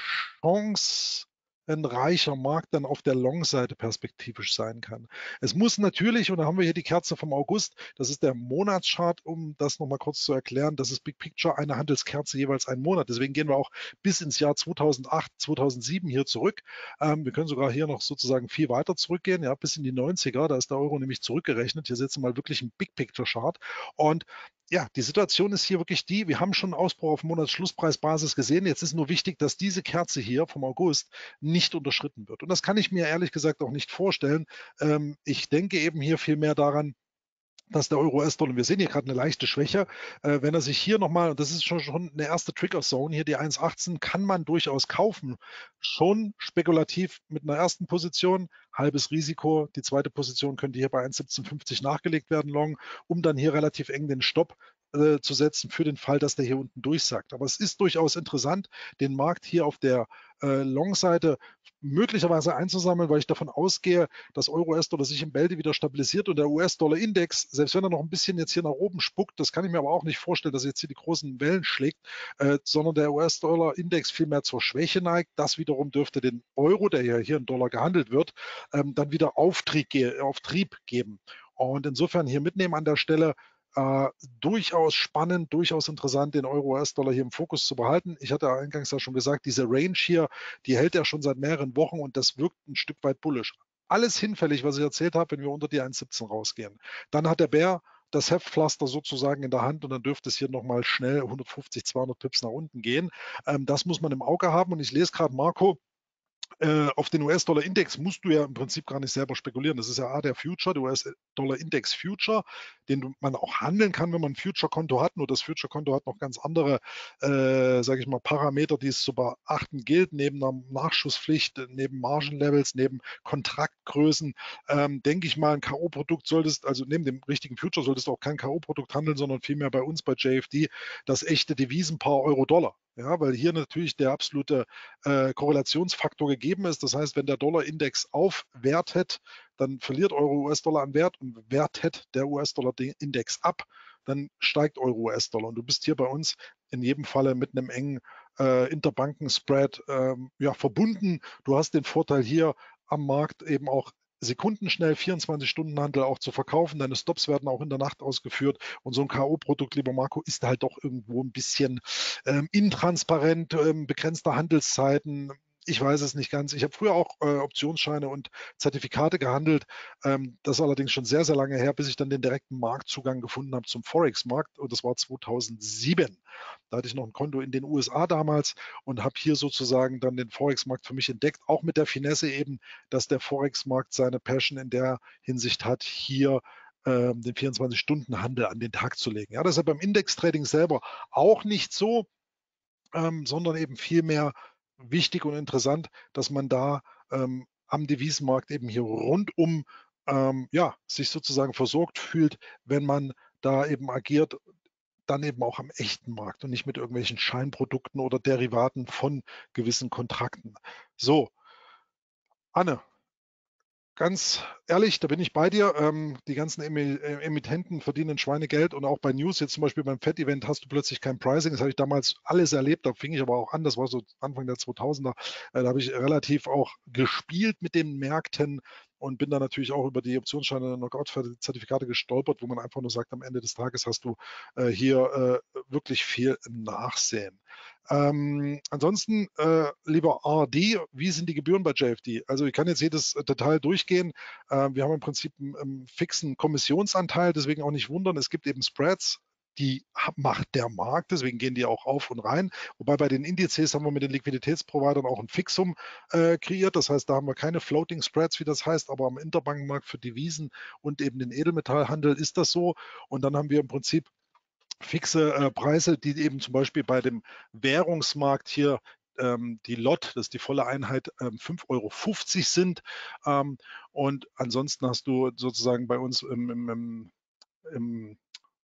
Chance ein reicher Markt dann auf der Long-Seite perspektivisch sein kann. Es muss natürlich, und da haben wir hier die Kerze vom August, das ist der Monatschart, um das nochmal kurz zu erklären, das ist Big Picture, eine Handelskerze jeweils einen Monat. Deswegen gehen wir auch bis ins Jahr zweitausendacht, zweitausendsieben hier zurück. Ähm, wir können sogar hier noch sozusagen viel weiter zurückgehen, ja, bis in die neunziger, da ist der Euro nämlich zurückgerechnet. Hier setzen wir mal wirklich einen Big Picture Chart. Und ja, die Situation ist hier wirklich die, wir haben schon einen Ausbruch auf Monatsschlusspreisbasis gesehen. Jetzt ist nur wichtig, dass diese Kerze hier vom August nicht unterschritten wird. Und das kann ich mir ehrlich gesagt auch nicht vorstellen. Ähm, ich denke eben hier viel mehr daran, dass der Euro-U S-Dollar, wir sehen hier gerade eine leichte Schwäche, äh, wenn er sich hier nochmal, und das ist schon, schon eine erste Trigger-Zone, hier die eins achtzehn, kann man durchaus kaufen. Schon spekulativ mit einer ersten Position, halbes Risiko. Die zweite Position könnte hier bei eins siebzehn fünfzig nachgelegt werden, long, um dann hier relativ eng den Stopp äh, zu setzen für den Fall, dass der hier unten durchsackt. Aber es ist durchaus interessant, den Markt hier auf der äh, Long-Seite möglicherweise einzusammeln, weil ich davon ausgehe, dass Euro-U S-Dollar sich im Bälde wieder stabilisiert und der U S-Dollar-Index, selbst wenn er noch ein bisschen jetzt hier nach oben spuckt, das kann ich mir aber auch nicht vorstellen, dass er jetzt hier die großen Wellen schlägt, äh, sondern der U S-Dollar-Index vielmehr zur Schwäche neigt. Das wiederum dürfte den Euro, der ja hier in Dollar gehandelt wird, ähm, dann wieder Auftrieb, Auftrieb geben. Und insofern hier mitnehmen an der Stelle, Uh, durchaus spannend, durchaus interessant, den Euro-U S-Dollar hier im Fokus zu behalten. Ich hatte eingangs ja schon gesagt, diese Range hier, die hält er schon seit mehreren Wochen und das wirkt ein Stück weit bullisch. Alles hinfällig, was ich erzählt habe, wenn wir unter die eins siebzehn rausgehen. Dann hat der Bär das Heftpflaster sozusagen in der Hand und dann dürfte es hier nochmal schnell hundertfünfzig, zweihundert Pips nach unten gehen. Ähm, das muss man im Auge haben und ich lese gerade, Marco, äh, auf den U S-Dollar-Index musst du ja im Prinzip gar nicht selber spekulieren. Das ist ja A, der Future, der U S-Dollar-Index Future, den man auch handeln kann, wenn man ein Future-Konto hat. Nur das Future-Konto hat noch ganz andere, äh, sage ich mal, Parameter, die es zu beachten gilt, neben einer Nachschusspflicht, neben Margenlevels, neben Kontraktgrößen. Ähm, denke ich mal, ein K O-Produkt solltest, also neben dem richtigen Future solltest du auch kein K O-Produkt handeln, sondern vielmehr bei uns bei J F D das echte Devisenpaar Euro-Dollar. Ja, weil hier natürlich der absolute äh, Korrelationsfaktor gegeben ist. Das heißt, wenn der Dollarindex aufwertet, dann verliert Euro-U S-Dollar an Wert und wertet der U S-Dollar-Index ab, dann steigt Euro-U S-Dollar. Und du bist hier bei uns in jedem Falle mit einem engen äh, Interbanken-Spread ähm, ja, verbunden. Du hast den Vorteil hier am Markt eben auch sekundenschnell vierundzwanzig-Stunden-Handel auch zu verkaufen. Deine Stops werden auch in der Nacht ausgeführt. Und so ein K O-Produkt, lieber Marco, ist halt doch irgendwo ein bisschen ähm, intransparent, ähm, begrenzter Handelszeiten. Ich weiß es nicht ganz. Ich habe früher auch äh, Optionsscheine und Zertifikate gehandelt. Ähm, das ist allerdings schon sehr, sehr lange her, bis ich dann den direkten Marktzugang gefunden habe zum Forex-Markt. Und das war zweitausendsieben. Da hatte ich noch ein Konto in den U S A damals und habe hier sozusagen dann den Forex-Markt für mich entdeckt. Auch mit der Finesse eben, dass der Forex-Markt seine Passion in der Hinsicht hat, hier ähm, den vierundzwanzig-Stunden-Handel an den Tag zu legen. Ja, das ist ja beim Index-Trading selber auch nicht so, ähm, sondern eben vielmehr wichtig und interessant, dass man da ähm, am Devisenmarkt eben hier rundum ähm, ja, sich sozusagen versorgt fühlt, wenn man da eben agiert, dann eben auch am echten Markt und nicht mit irgendwelchen Scheinprodukten oder Derivaten von gewissen Kontrakten. So, Anne, ganz ehrlich, da bin ich bei dir. Ähm, die ganzen Emi- äh, Emittenten verdienen Schweinegeld und auch bei News, jetzt zum Beispiel beim Fed-Event, hast du plötzlich kein Pricing. Das habe ich damals alles erlebt. Da fing ich aber auch an. Das war so Anfang der zweitausender. Äh, da habe ich relativ auch gespielt mit den Märkten und bin dann natürlich auch über die Optionsscheine Knockout-Zertifikate gestolpert, wo man einfach nur sagt, am Ende des Tages hast du äh, hier äh, wirklich viel im Nachsehen. Ähm, ansonsten, äh, lieber R D, wie sind die Gebühren bei J F D? Also ich kann jetzt jedes äh, Detail durchgehen. Äh, wir haben im Prinzip einen, einen fixen Kommissionsanteil, deswegen auch nicht wundern. Es gibt eben Spreads, die macht der Markt, deswegen gehen die auch auf und rein. Wobei bei den Indizes haben wir mit den Liquiditätsprovidern auch ein Fixum äh, kreiert. Das heißt, da haben wir keine Floating Spreads, wie das heißt, aber am Interbankenmarkt für Devisen und eben den Edelmetallhandel ist das so. Und dann haben wir im Prinzip fixe äh, Preise, die eben zum Beispiel bei dem Währungsmarkt hier ähm, die Lot, das ist die volle Einheit, ähm, fünf Euro fünfzig sind. Ähm, und ansonsten hast du sozusagen bei uns im, im, im, im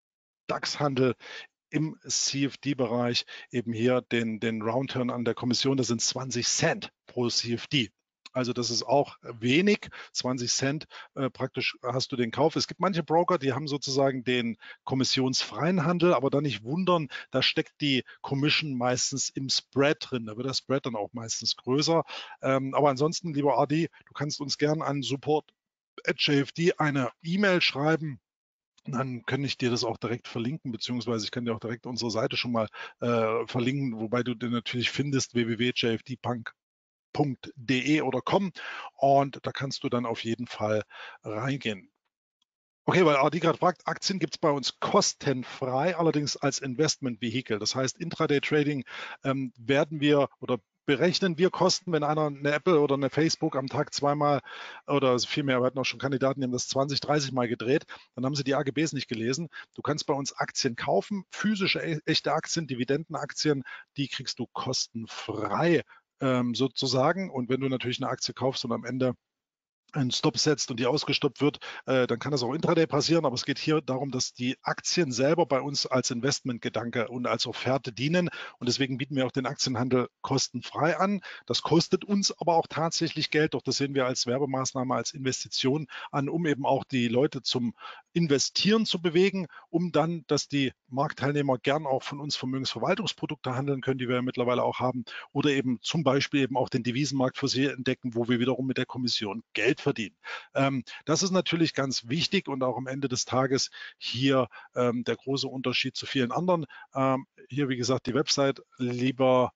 DAX-Handel im C F D-Bereich eben hier den, den Roundturn an der Kommission, das sind zwanzig Cent pro C F D. Also das ist auch wenig, zwanzig Cent äh, praktisch hast du den Kauf. Es gibt manche Broker, die haben sozusagen den kommissionsfreien Handel, aber da nicht wundern, da steckt die Commission meistens im Spread drin. Da wird der Spread dann auch meistens größer. Ähm, aber ansonsten, lieber Adi, du kannst uns gerne an support at J F D eine E-Mail schreiben. Dann kann ich dir das auch direkt verlinken, beziehungsweise ich kann dir auch direkt unsere Seite schon mal äh, verlinken, wobei du den natürlich findest, w w w punkt j f d punk punkt d e oder com, und da kannst du dann auf jeden Fall reingehen. Okay, weil Adi gerade fragt, Aktien gibt es bei uns kostenfrei, allerdings als Investment-Vehikel. Das heißt, Intraday-Trading ähm, werden wir oder berechnen wir Kosten, wenn einer eine Apple oder eine Facebook am Tag zweimal oder vielmehr, wir hatten auch schon Kandidaten, die haben das zwanzig, dreißig Mal gedreht, dann haben sie die A G Bs nicht gelesen. Du kannst bei uns Aktien kaufen, physische, e-, echte Aktien, Dividendenaktien, die kriegst du kostenfrei ähm, sozusagen. Und wenn du natürlich eine Aktie kaufst und am Ende einen Stop setzt und die ausgestoppt wird, äh, dann kann das auch intraday passieren. Aber es geht hier darum, dass die Aktien selber bei uns als Investmentgedanke und als Offerte dienen. Und deswegen bieten wir auch den Aktienhandel kostenfrei an. Das kostet uns aber auch tatsächlich Geld. Doch das sehen wir als Werbemaßnahme, als Investition an, um eben auch die Leute zum Investieren zu bewegen, um dann, dass die Marktteilnehmer gern auch von uns Vermögensverwaltungsprodukte handeln können, die wir ja mittlerweile auch haben, oder eben zum Beispiel eben auch den Devisenmarkt für sie entdecken, wo wir wiederum mit der Kommission Geld verdienen. Ähm, das ist natürlich ganz wichtig und auch am Ende des Tages hier ähm, der große Unterschied zu vielen anderen. Ähm, hier, wie gesagt, die Website, lieber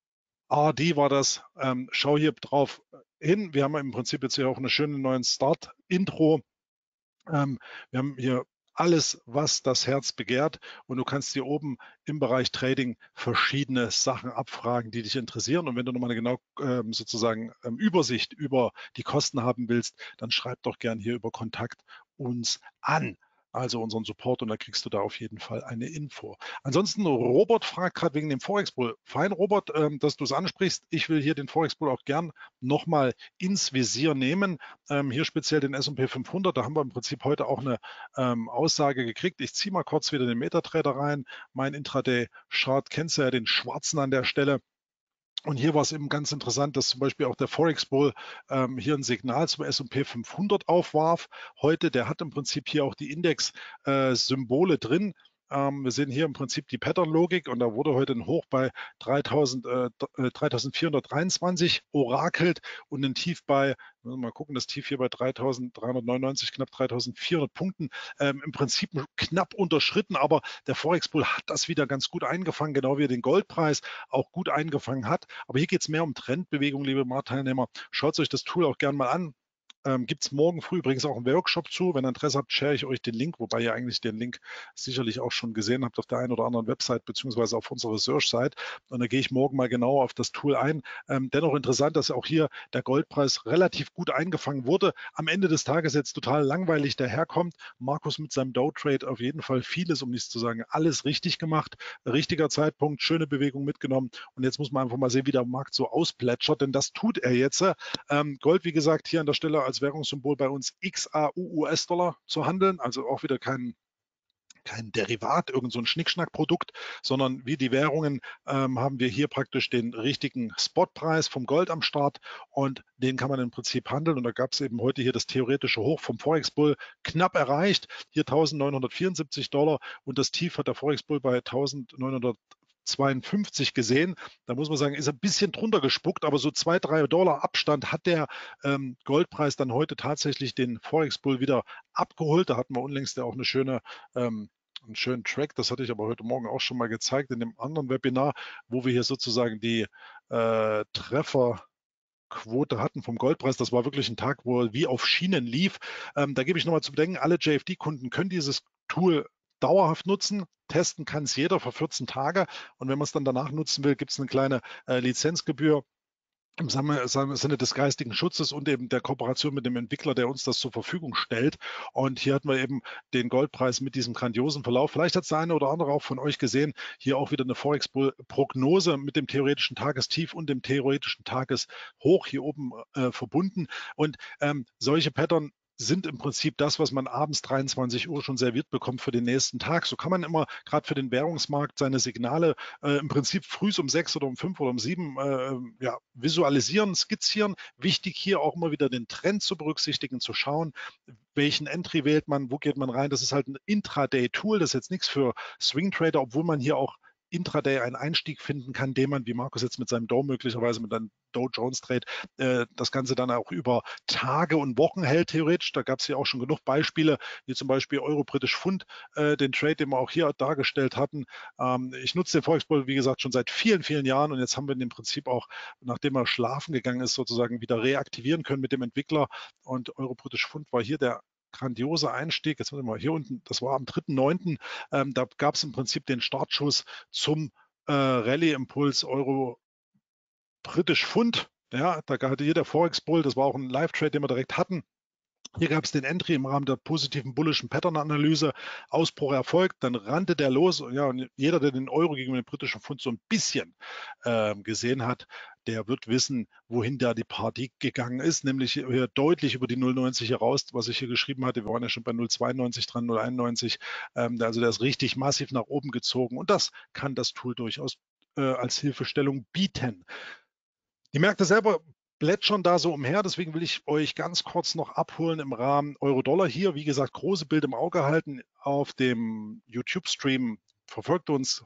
R D war das. Ähm, schau hier drauf hin. Wir haben im Prinzip jetzt hier auch eine schöne neuen Start-Intro. Ähm, wir haben hier alles, was das Herz begehrt, und du kannst hier oben im Bereich Trading verschiedene Sachen abfragen, die dich interessieren. Und wenn du nochmal eine genau ähm, sozusagen ähm, Übersicht über die Kosten haben willst, dann schreib doch gern hier über Kontakt uns an, also unseren Support, und da kriegst du da auf jeden Fall eine Info. Ansonsten, Robert fragt gerade wegen dem Forex Bull. Fein, Robert, ähm, dass du es ansprichst. Ich will hier den Forex Bull auch gern nochmal ins Visier nehmen. Ähm, hier speziell den S und P fünfhundert, da haben wir im Prinzip heute auch eine ähm, Aussage gekriegt. Ich ziehe mal kurz wieder den MetaTrader rein. Mein Intraday-Chart kennst du ja, den schwarzen an der Stelle. Und hier war es eben ganz interessant, dass zum Beispiel auch der Forex Bull ähm, hier ein Signal zum S und P fünfhundert aufwarf. Heute, der hat im Prinzip hier auch die Index-Symbole äh, drin. Ähm, wir sehen hier im Prinzip die Pattern-Logik und da wurde heute ein Hoch bei dreitausend, äh, dreitausendvierhundertdreiundzwanzig orakelt und ein Tief bei, mal gucken, das Tief hier bei dreitausenddreihundertneunundneunzig, knapp dreitausendvierhundert Punkten, ähm, im Prinzip knapp unterschritten, aber der Forex-Bull hat das wieder ganz gut eingefangen, genau wie er den Goldpreis auch gut eingefangen hat. Aber hier geht es mehr um Trendbewegung, liebe Marktteilnehmer. Schaut euch das Tool auch gerne mal an. Ähm, Gibt es morgen früh übrigens auch einen Workshop zu. Wenn ihr Interesse habt, share ich euch den Link, wobei ihr eigentlich den Link sicherlich auch schon gesehen habt auf der einen oder anderen Website beziehungsweise auf unserer Research-Site. Und da gehe ich morgen mal genau auf das Tool ein. Ähm, dennoch interessant, dass auch hier der Goldpreis relativ gut eingefangen wurde. Am Ende des Tages jetzt total langweilig daherkommt. Markus mit seinem Dow-Trade auf jeden Fall vieles, um nicht zu sagen, alles richtig gemacht. Richtiger Zeitpunkt, schöne Bewegung mitgenommen. Und jetzt muss man einfach mal sehen, wie der Markt so ausplätschert, denn das tut er jetzt. Ähm, Gold, wie gesagt, hier an der Stelle als Währungssymbol bei uns X A U U S Dollar zu handeln, also auch wieder kein kein Derivat, irgend so ein Schnickschnack-Produkt, sondern wie die Währungen ähm, haben wir hier praktisch den richtigen Spotpreis vom Gold am Start und den kann man im Prinzip handeln. Und da gab es eben heute hier das theoretische Hoch vom Forex Bull knapp erreicht, hier eintausendneunhundertvierundsiebzig Dollar und das Tief hat der Forex Bull bei eintausendneunhundertzweiundfünfzig gesehen. Da muss man sagen, ist ein bisschen drunter gespuckt, aber so zwei, drei Dollar Abstand hat der ähm, Goldpreis dann heute tatsächlich den Forex Bull wieder abgeholt. Da hatten wir unlängst ja auch eine schöne ähm, einen schönen Track, das hatte ich aber heute Morgen auch schon mal gezeigt in dem anderen Webinar, wo wir hier sozusagen die äh, Trefferquote hatten vom Goldpreis. Das war wirklich ein Tag, wo er wie auf Schienen lief. Ähm, da gebe ich nochmal zu bedenken, alle J F D-Kunden können dieses Tool dauerhaft nutzen. Testen kann es jeder für vierzehn Tage. Und wenn man es dann danach nutzen will, gibt es eine kleine äh, Lizenzgebühr im Sinne des geistigen Schutzes und eben der Kooperation mit dem Entwickler, der uns das zur Verfügung stellt. Und hier hatten wir eben den Goldpreis mit diesem grandiosen Verlauf. Vielleicht hat es der eine oder andere auch von euch gesehen. Hier auch wieder eine Forex-Prognose mit dem theoretischen Tagestief und dem theoretischen Tageshoch hier oben äh, verbunden. Und ähm, solche Pattern sind im Prinzip das, was man abends dreiundzwanzig Uhr schon serviert bekommt für den nächsten Tag. So kann man immer gerade für den Währungsmarkt seine Signale äh, im Prinzip früh um sechs oder um fünf oder um sieben äh, ja, visualisieren, skizzieren. Wichtig hier auch immer wieder den Trend zu berücksichtigen, zu schauen, welchen Entry wählt man, wo geht man rein. Das ist halt ein Intraday-Tool, das ist jetzt nichts für Swing-Trader, obwohl man hier auch Intraday einen Einstieg finden kann, den man, wie Markus jetzt mit seinem Dow möglicherweise mit einem Dow Jones Trade, äh, das Ganze dann auch über Tage und Wochen hält theoretisch. Da gab es ja auch schon genug Beispiele, wie zum Beispiel Euro-Britisch Pfund, äh, den Trade, den wir auch hier dargestellt hatten. Ähm, ich nutze den Forex Bull, wie gesagt, schon seit vielen, vielen Jahren und jetzt haben wir ihn im Prinzip auch, nachdem er schlafen gegangen ist, sozusagen wieder reaktivieren können mit dem Entwickler. Und Euro-Britisch Pfund war hier der grandiose Einstieg. Jetzt mal hier unten, das war am dritten neunten Ähm, da gab es im Prinzip den Startschuss zum äh, Rallye-Impuls Euro Britisch Pfund. Ja, da hatte hier der Forex Bull, das war auch ein Live-Trade, den wir direkt hatten. Hier gab es den Entry im Rahmen der positiven bullischen Pattern-Analyse. Ausbruch erfolgt, dann rannte der los. Ja, und jeder, der den Euro gegenüber dem britischen Pfund so ein bisschen äh, gesehen hat, der wird wissen, wohin da die Party gegangen ist, nämlich hier deutlich über die null Komma neunzig heraus, was ich hier geschrieben hatte. Wir waren ja schon bei null Komma zweiundneunzig dran, null Komma einundneunzig. Ähm, also der ist richtig massiv nach oben gezogen und das kann das Tool durchaus äh, als Hilfestellung bieten. Die Märkte selber plätschern da so umher, deswegen will ich euch ganz kurz noch abholen im Rahmen Euro-Dollar. Hier, wie gesagt, große Bild im Auge halten auf dem YouTube-Stream. Verfolgt uns,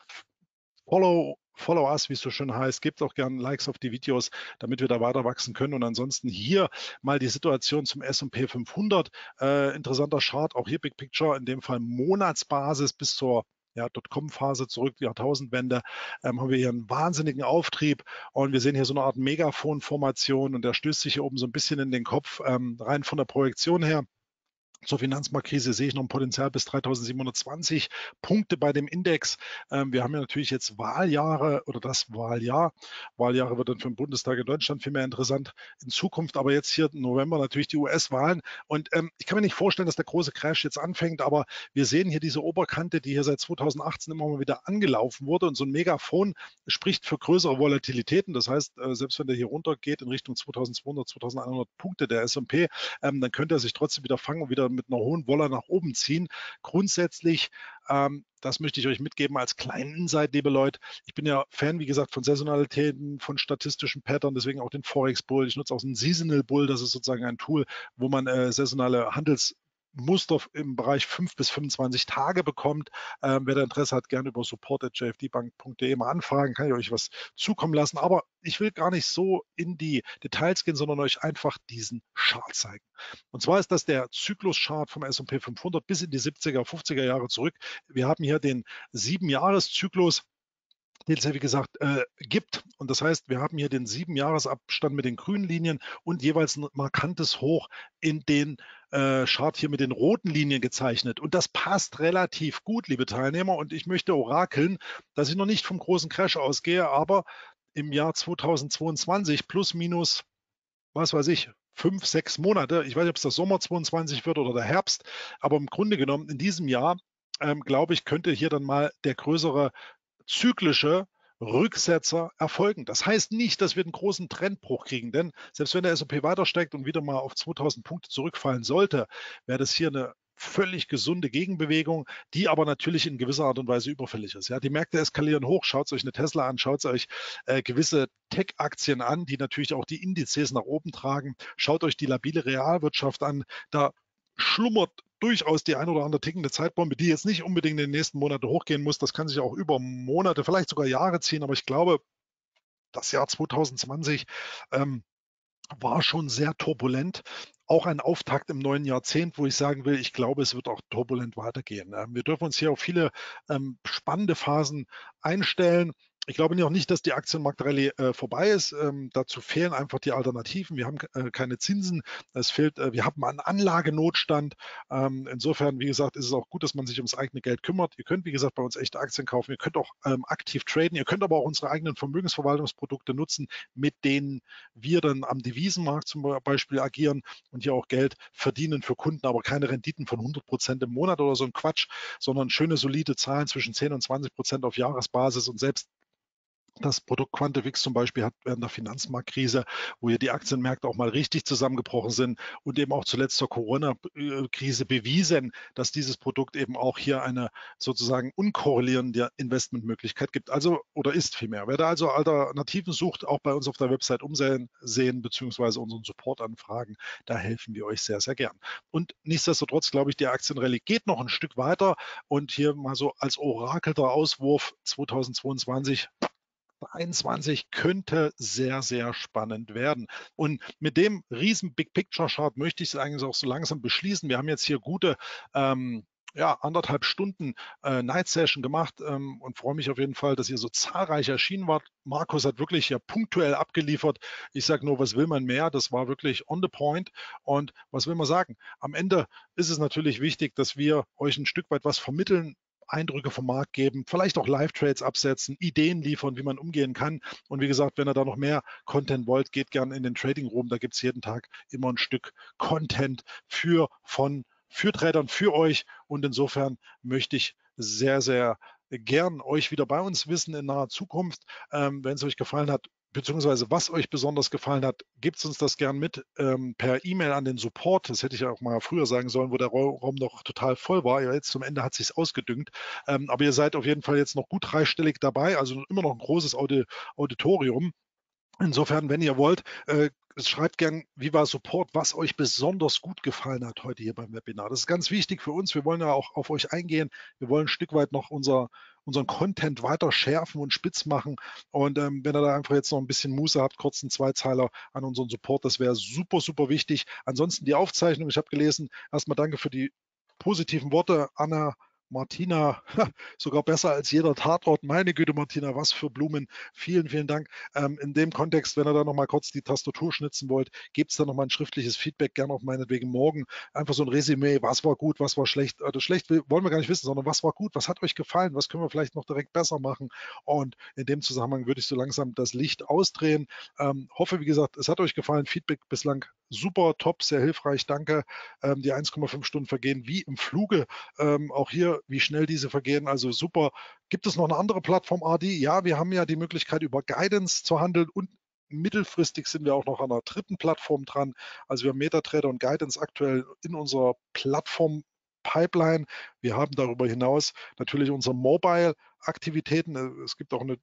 follow, follow us, wie es so schön heißt. Gebt auch gerne Likes auf die Videos, damit wir da weiter wachsen können. Und ansonsten hier mal die Situation zum S und P fünfhundert. Äh, interessanter Chart, auch hier Big Picture, in dem Fall Monatsbasis bis zur ja, Dotcom-Phase zurück, die Jahrtausendwende, ähm, haben wir hier einen wahnsinnigen Auftrieb und wir sehen hier so eine Art Megafon-Formation und der stößt sich hier oben so ein bisschen in den Kopf, ähm, rein von der Projektion her. Zur Finanzmarktkrise sehe ich noch ein Potenzial bis dreitausendsiebenhundertzwanzig Punkte bei dem Index. Ähm, wir haben ja natürlich jetzt Wahljahre oder das Wahljahr. Wahljahre wird dann für den Bundestag in Deutschland viel mehr interessant in Zukunft. Aber jetzt hier im November natürlich die U S-Wahlen. Und ähm, ich kann mir nicht vorstellen, dass der große Crash jetzt anfängt. Aber wir sehen hier diese Oberkante, die hier seit zweitausendachtzehn immer mal wieder angelaufen wurde. Und so ein Megafon spricht für größere Volatilitäten. Das heißt, äh, selbst wenn der hier runtergeht in Richtung zweitausendzweihundert, zweitausendeinhundert Punkte der S und P, ähm, dann könnte er sich trotzdem wieder fangen und wieder mit einer hohen Wolle nach oben ziehen. Grundsätzlich, ähm, das möchte ich euch mitgeben als kleinen Insight, liebe Leute. Ich bin ja Fan, wie gesagt, von Saisonalitäten, von statistischen Pattern, deswegen auch den Forex Bull. Ich nutze auch einen Seasonal Bull, das ist sozusagen ein Tool, wo man äh, saisonale Handels Muster im Bereich fünf bis fünfundzwanzig Tage bekommt. Ähm, wer da Interesse hat, gerne über support at j f d bank punkt de mal anfragen, kann ich euch was zukommen lassen. Aber ich will gar nicht so in die Details gehen, sondern euch einfach diesen Chart zeigen. Und zwar ist das der Zyklus-Chart vom S und P fünfhundert bis in die siebziger, fünfziger Jahre zurück. Wir haben hier den sieben-Jahres-Zyklus, den es ja wie gesagt äh, gibt. Und das heißt, wir haben hier den sieben-Jahres-Abstand mit den grünen Linien und jeweils ein markantes Hoch in den äh, Chart hier mit den roten Linien gezeichnet. Und das passt relativ gut, liebe Teilnehmer. Und ich möchte orakeln, dass ich noch nicht vom großen Crash ausgehe, aber im Jahr zweitausendzweiundzwanzig plus minus, was weiß ich, fünf, sechs Monate, ich weiß nicht, ob es der Sommer zweiundzwanzig wird oder der Herbst, aber im Grunde genommen in diesem Jahr, ähm, glaube ich, könnte hier dann mal der größere zyklische Rücksetzer erfolgen. Das heißt nicht, dass wir einen großen Trendbruch kriegen, denn selbst wenn der S und P weiter steigt und wieder mal auf zweitausend Punkte zurückfallen sollte, wäre das hier eine völlig gesunde Gegenbewegung, die aber natürlich in gewisser Art und Weise überfällig ist. Ja, die Märkte eskalieren hoch. Schaut euch eine Tesla an, schaut euch äh, gewisse Tech-Aktien an, die natürlich auch die Indizes nach oben tragen. Schaut euch die labile Realwirtschaft an. Da schlummert durchaus die ein oder andere tickende Zeitbombe, die jetzt nicht unbedingt in den nächsten Monaten hochgehen muss. Das kann sich auch über Monate, vielleicht sogar Jahre ziehen. Aber ich glaube, das Jahr zweitausendzwanzig ähm, war schon sehr turbulent. Auch ein Auftakt im neuen Jahrzehnt, wo ich sagen will, ich glaube, es wird auch turbulent weitergehen. Ähm, wir dürfen uns hier auf viele ähm, spannende Phasen einstellen. Ich glaube noch nicht, dass die Aktienmarktrallye äh, vorbei ist. Ähm, dazu fehlen einfach die Alternativen. Wir haben äh, keine Zinsen. Es fehlt, äh, wir haben einen Anlagenotstand. Ähm, insofern, wie gesagt, ist es auch gut, dass man sich ums eigene Geld kümmert. Ihr könnt, wie gesagt, bei uns echte Aktien kaufen. Ihr könnt auch ähm, aktiv traden. Ihr könnt aber auch unsere eigenen Vermögensverwaltungsprodukte nutzen, mit denen wir dann am Devisenmarkt zum Beispiel agieren und hier auch Geld verdienen für Kunden, aber keine Renditen von hundert Prozent im Monat oder so ein Quatsch, sondern schöne, solide Zahlen zwischen zehn und zwanzig Prozent auf Jahresbasis. Und selbst das Produkt Quantefix zum Beispiel hat während der Finanzmarktkrise, wo hier die Aktienmärkte auch mal richtig zusammengebrochen sind und eben auch zuletzt zur Corona-Krise bewiesen, dass dieses Produkt eben auch hier eine sozusagen unkorrelierende Investmentmöglichkeit gibt. Also oder ist vielmehr. Wer da also Alternativen sucht, auch bei uns auf der Website umsehen sehen, beziehungsweise unseren Support anfragen, da helfen wir euch sehr, sehr gern. Und nichtsdestotrotz glaube ich, die Aktienrallye geht noch ein Stück weiter und hier mal so als orakelter Auswurf zweitausendzweiundzwanzig einundzwanzig könnte sehr, sehr spannend werden. Und mit dem riesen Big Picture Chart möchte ich es eigentlich auch so langsam beschließen. Wir haben jetzt hier gute ähm, ja, anderthalb Stunden äh, Night Session gemacht ähm, und freue mich auf jeden Fall, dass ihr so zahlreich erschienen wart. Markus hat wirklich ja punktuell abgeliefert. Ich sage nur, was will man mehr? Das war wirklich on the point. Und was will man sagen? Am Ende ist es natürlich wichtig, dass wir euch ein Stück weit was vermitteln, Eindrücke vom Markt geben, vielleicht auch Live-Trades absetzen, Ideen liefern, wie man umgehen kann. Und wie gesagt, wenn ihr da noch mehr Content wollt, geht gerne in den Trading Room. Da gibt es jeden Tag immer ein Stück Content für, von, für Tradern, für euch. Und insofern möchte ich sehr, sehr gern euch wieder bei uns wissen in naher Zukunft. Ähm, wenn es euch gefallen hat, beziehungsweise was euch besonders gefallen hat, gebt uns das gern mit ähm, per E-Mail an den Support. Das hätte ich ja auch mal früher sagen sollen, wo der Raum noch total voll war. Ja, jetzt zum Ende hat sich ausgedüngt. Ähm, aber ihr seid auf jeden Fall jetzt noch gut dreistellig dabei, also immer noch ein großes Audi Auditorium. Insofern, wenn ihr wollt, äh, schreibt gern Viva Support, was euch besonders gut gefallen hat heute hier beim Webinar. Das ist ganz wichtig für uns. Wir wollen ja auch auf euch eingehen. Wir wollen ein Stück weit noch unser, unseren Content weiter schärfen und spitz machen. Und ähm, wenn ihr da einfach jetzt noch ein bisschen Muße habt, kurz einen Zweizeiler an unseren Support, das wäre super, super wichtig. Ansonsten die Aufzeichnung, ich habe gelesen, erstmal danke für die positiven Worte, Anna. Martina, sogar besser als jeder Tatort. Meine Güte, Martina, was für Blumen. Vielen, vielen Dank. Ähm, in dem Kontext, wenn ihr da nochmal kurz die Tastatur schnitzen wollt, gebt es da nochmal ein schriftliches Feedback, gerne auch meinetwegen morgen. Einfach so ein Resümee, was war gut, was war schlecht. Also schlecht wollen wir gar nicht wissen, sondern was war gut, was hat euch gefallen, was können wir vielleicht noch direkt besser machen. Und in dem Zusammenhang würde ich so langsam das Licht ausdrehen. Ähm, hoffe, wie gesagt, es hat euch gefallen. Feedback bislang super, top, sehr hilfreich, danke. Ähm, die eins Komma fünf Stunden vergehen wie im Fluge. Ähm, auch hier, wie schnell diese vergehen, also super. Gibt es noch eine andere Plattform, R D? Ja, wir haben ja die Möglichkeit, über Guidance zu handeln und mittelfristig sind wir auch noch an einer dritten Plattform dran. Also wir haben MetaTrader und Guidance aktuell in unserer Plattform Pipeline. Wir haben darüber hinaus natürlich unsere Mobile-Aktivitäten. Es gibt auch eine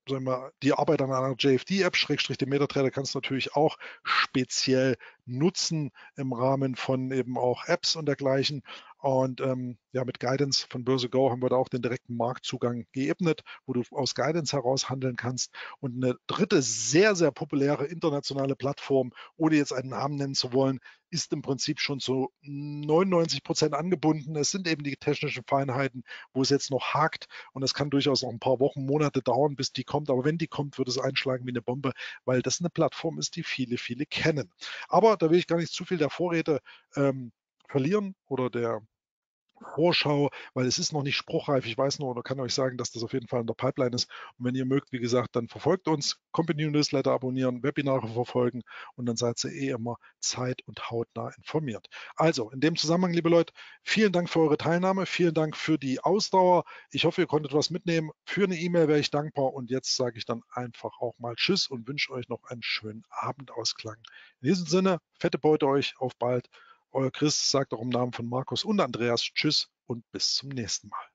sagen wir, die Arbeit an einer J F D-App, Schrägstrich den MetaTrader kannst du natürlich auch speziell nutzen im Rahmen von eben auch Apps und dergleichen. Und ähm, ja, mit Guidance von BörseGo haben wir da auch den direkten Marktzugang geebnet, wo du aus Guidance heraus handeln kannst. Und eine dritte sehr, sehr populäre internationale Plattform, ohne jetzt einen Namen nennen zu wollen, ist im Prinzip schon zu neunundneunzig Prozent angebunden. Es sind eben die technischen Feinheiten, wo es jetzt noch hakt. Und es kann durchaus noch ein paar Wochen, Monate dauern, bis die kommt. Aber wenn die kommt, wird es einschlagen wie eine Bombe, weil das eine Plattform ist, die viele, viele kennen. Aber da will ich gar nicht zu viel der Vorräte ähm, verlieren oder der Vorschau, weil es ist noch nicht spruchreif. Ich weiß nur oder kann euch sagen, dass das auf jeden Fall in der Pipeline ist. Und wenn ihr mögt, wie gesagt, dann verfolgt uns, Company Newsletter abonnieren, Webinare verfolgen und dann seid ihr eh immer zeit- und hautnah informiert. Also in dem Zusammenhang, liebe Leute, vielen Dank für eure Teilnahme, vielen Dank für die Ausdauer. Ich hoffe, ihr konntet was mitnehmen. Für eine E-Mail wäre ich dankbar und jetzt sage ich dann einfach auch mal Tschüss und wünsche euch noch einen schönen Abendausklang. In diesem Sinne, fette Beute euch, auf bald. Euer Chris sagt auch im Namen von Markus und Andreas Tschüss und bis zum nächsten Mal.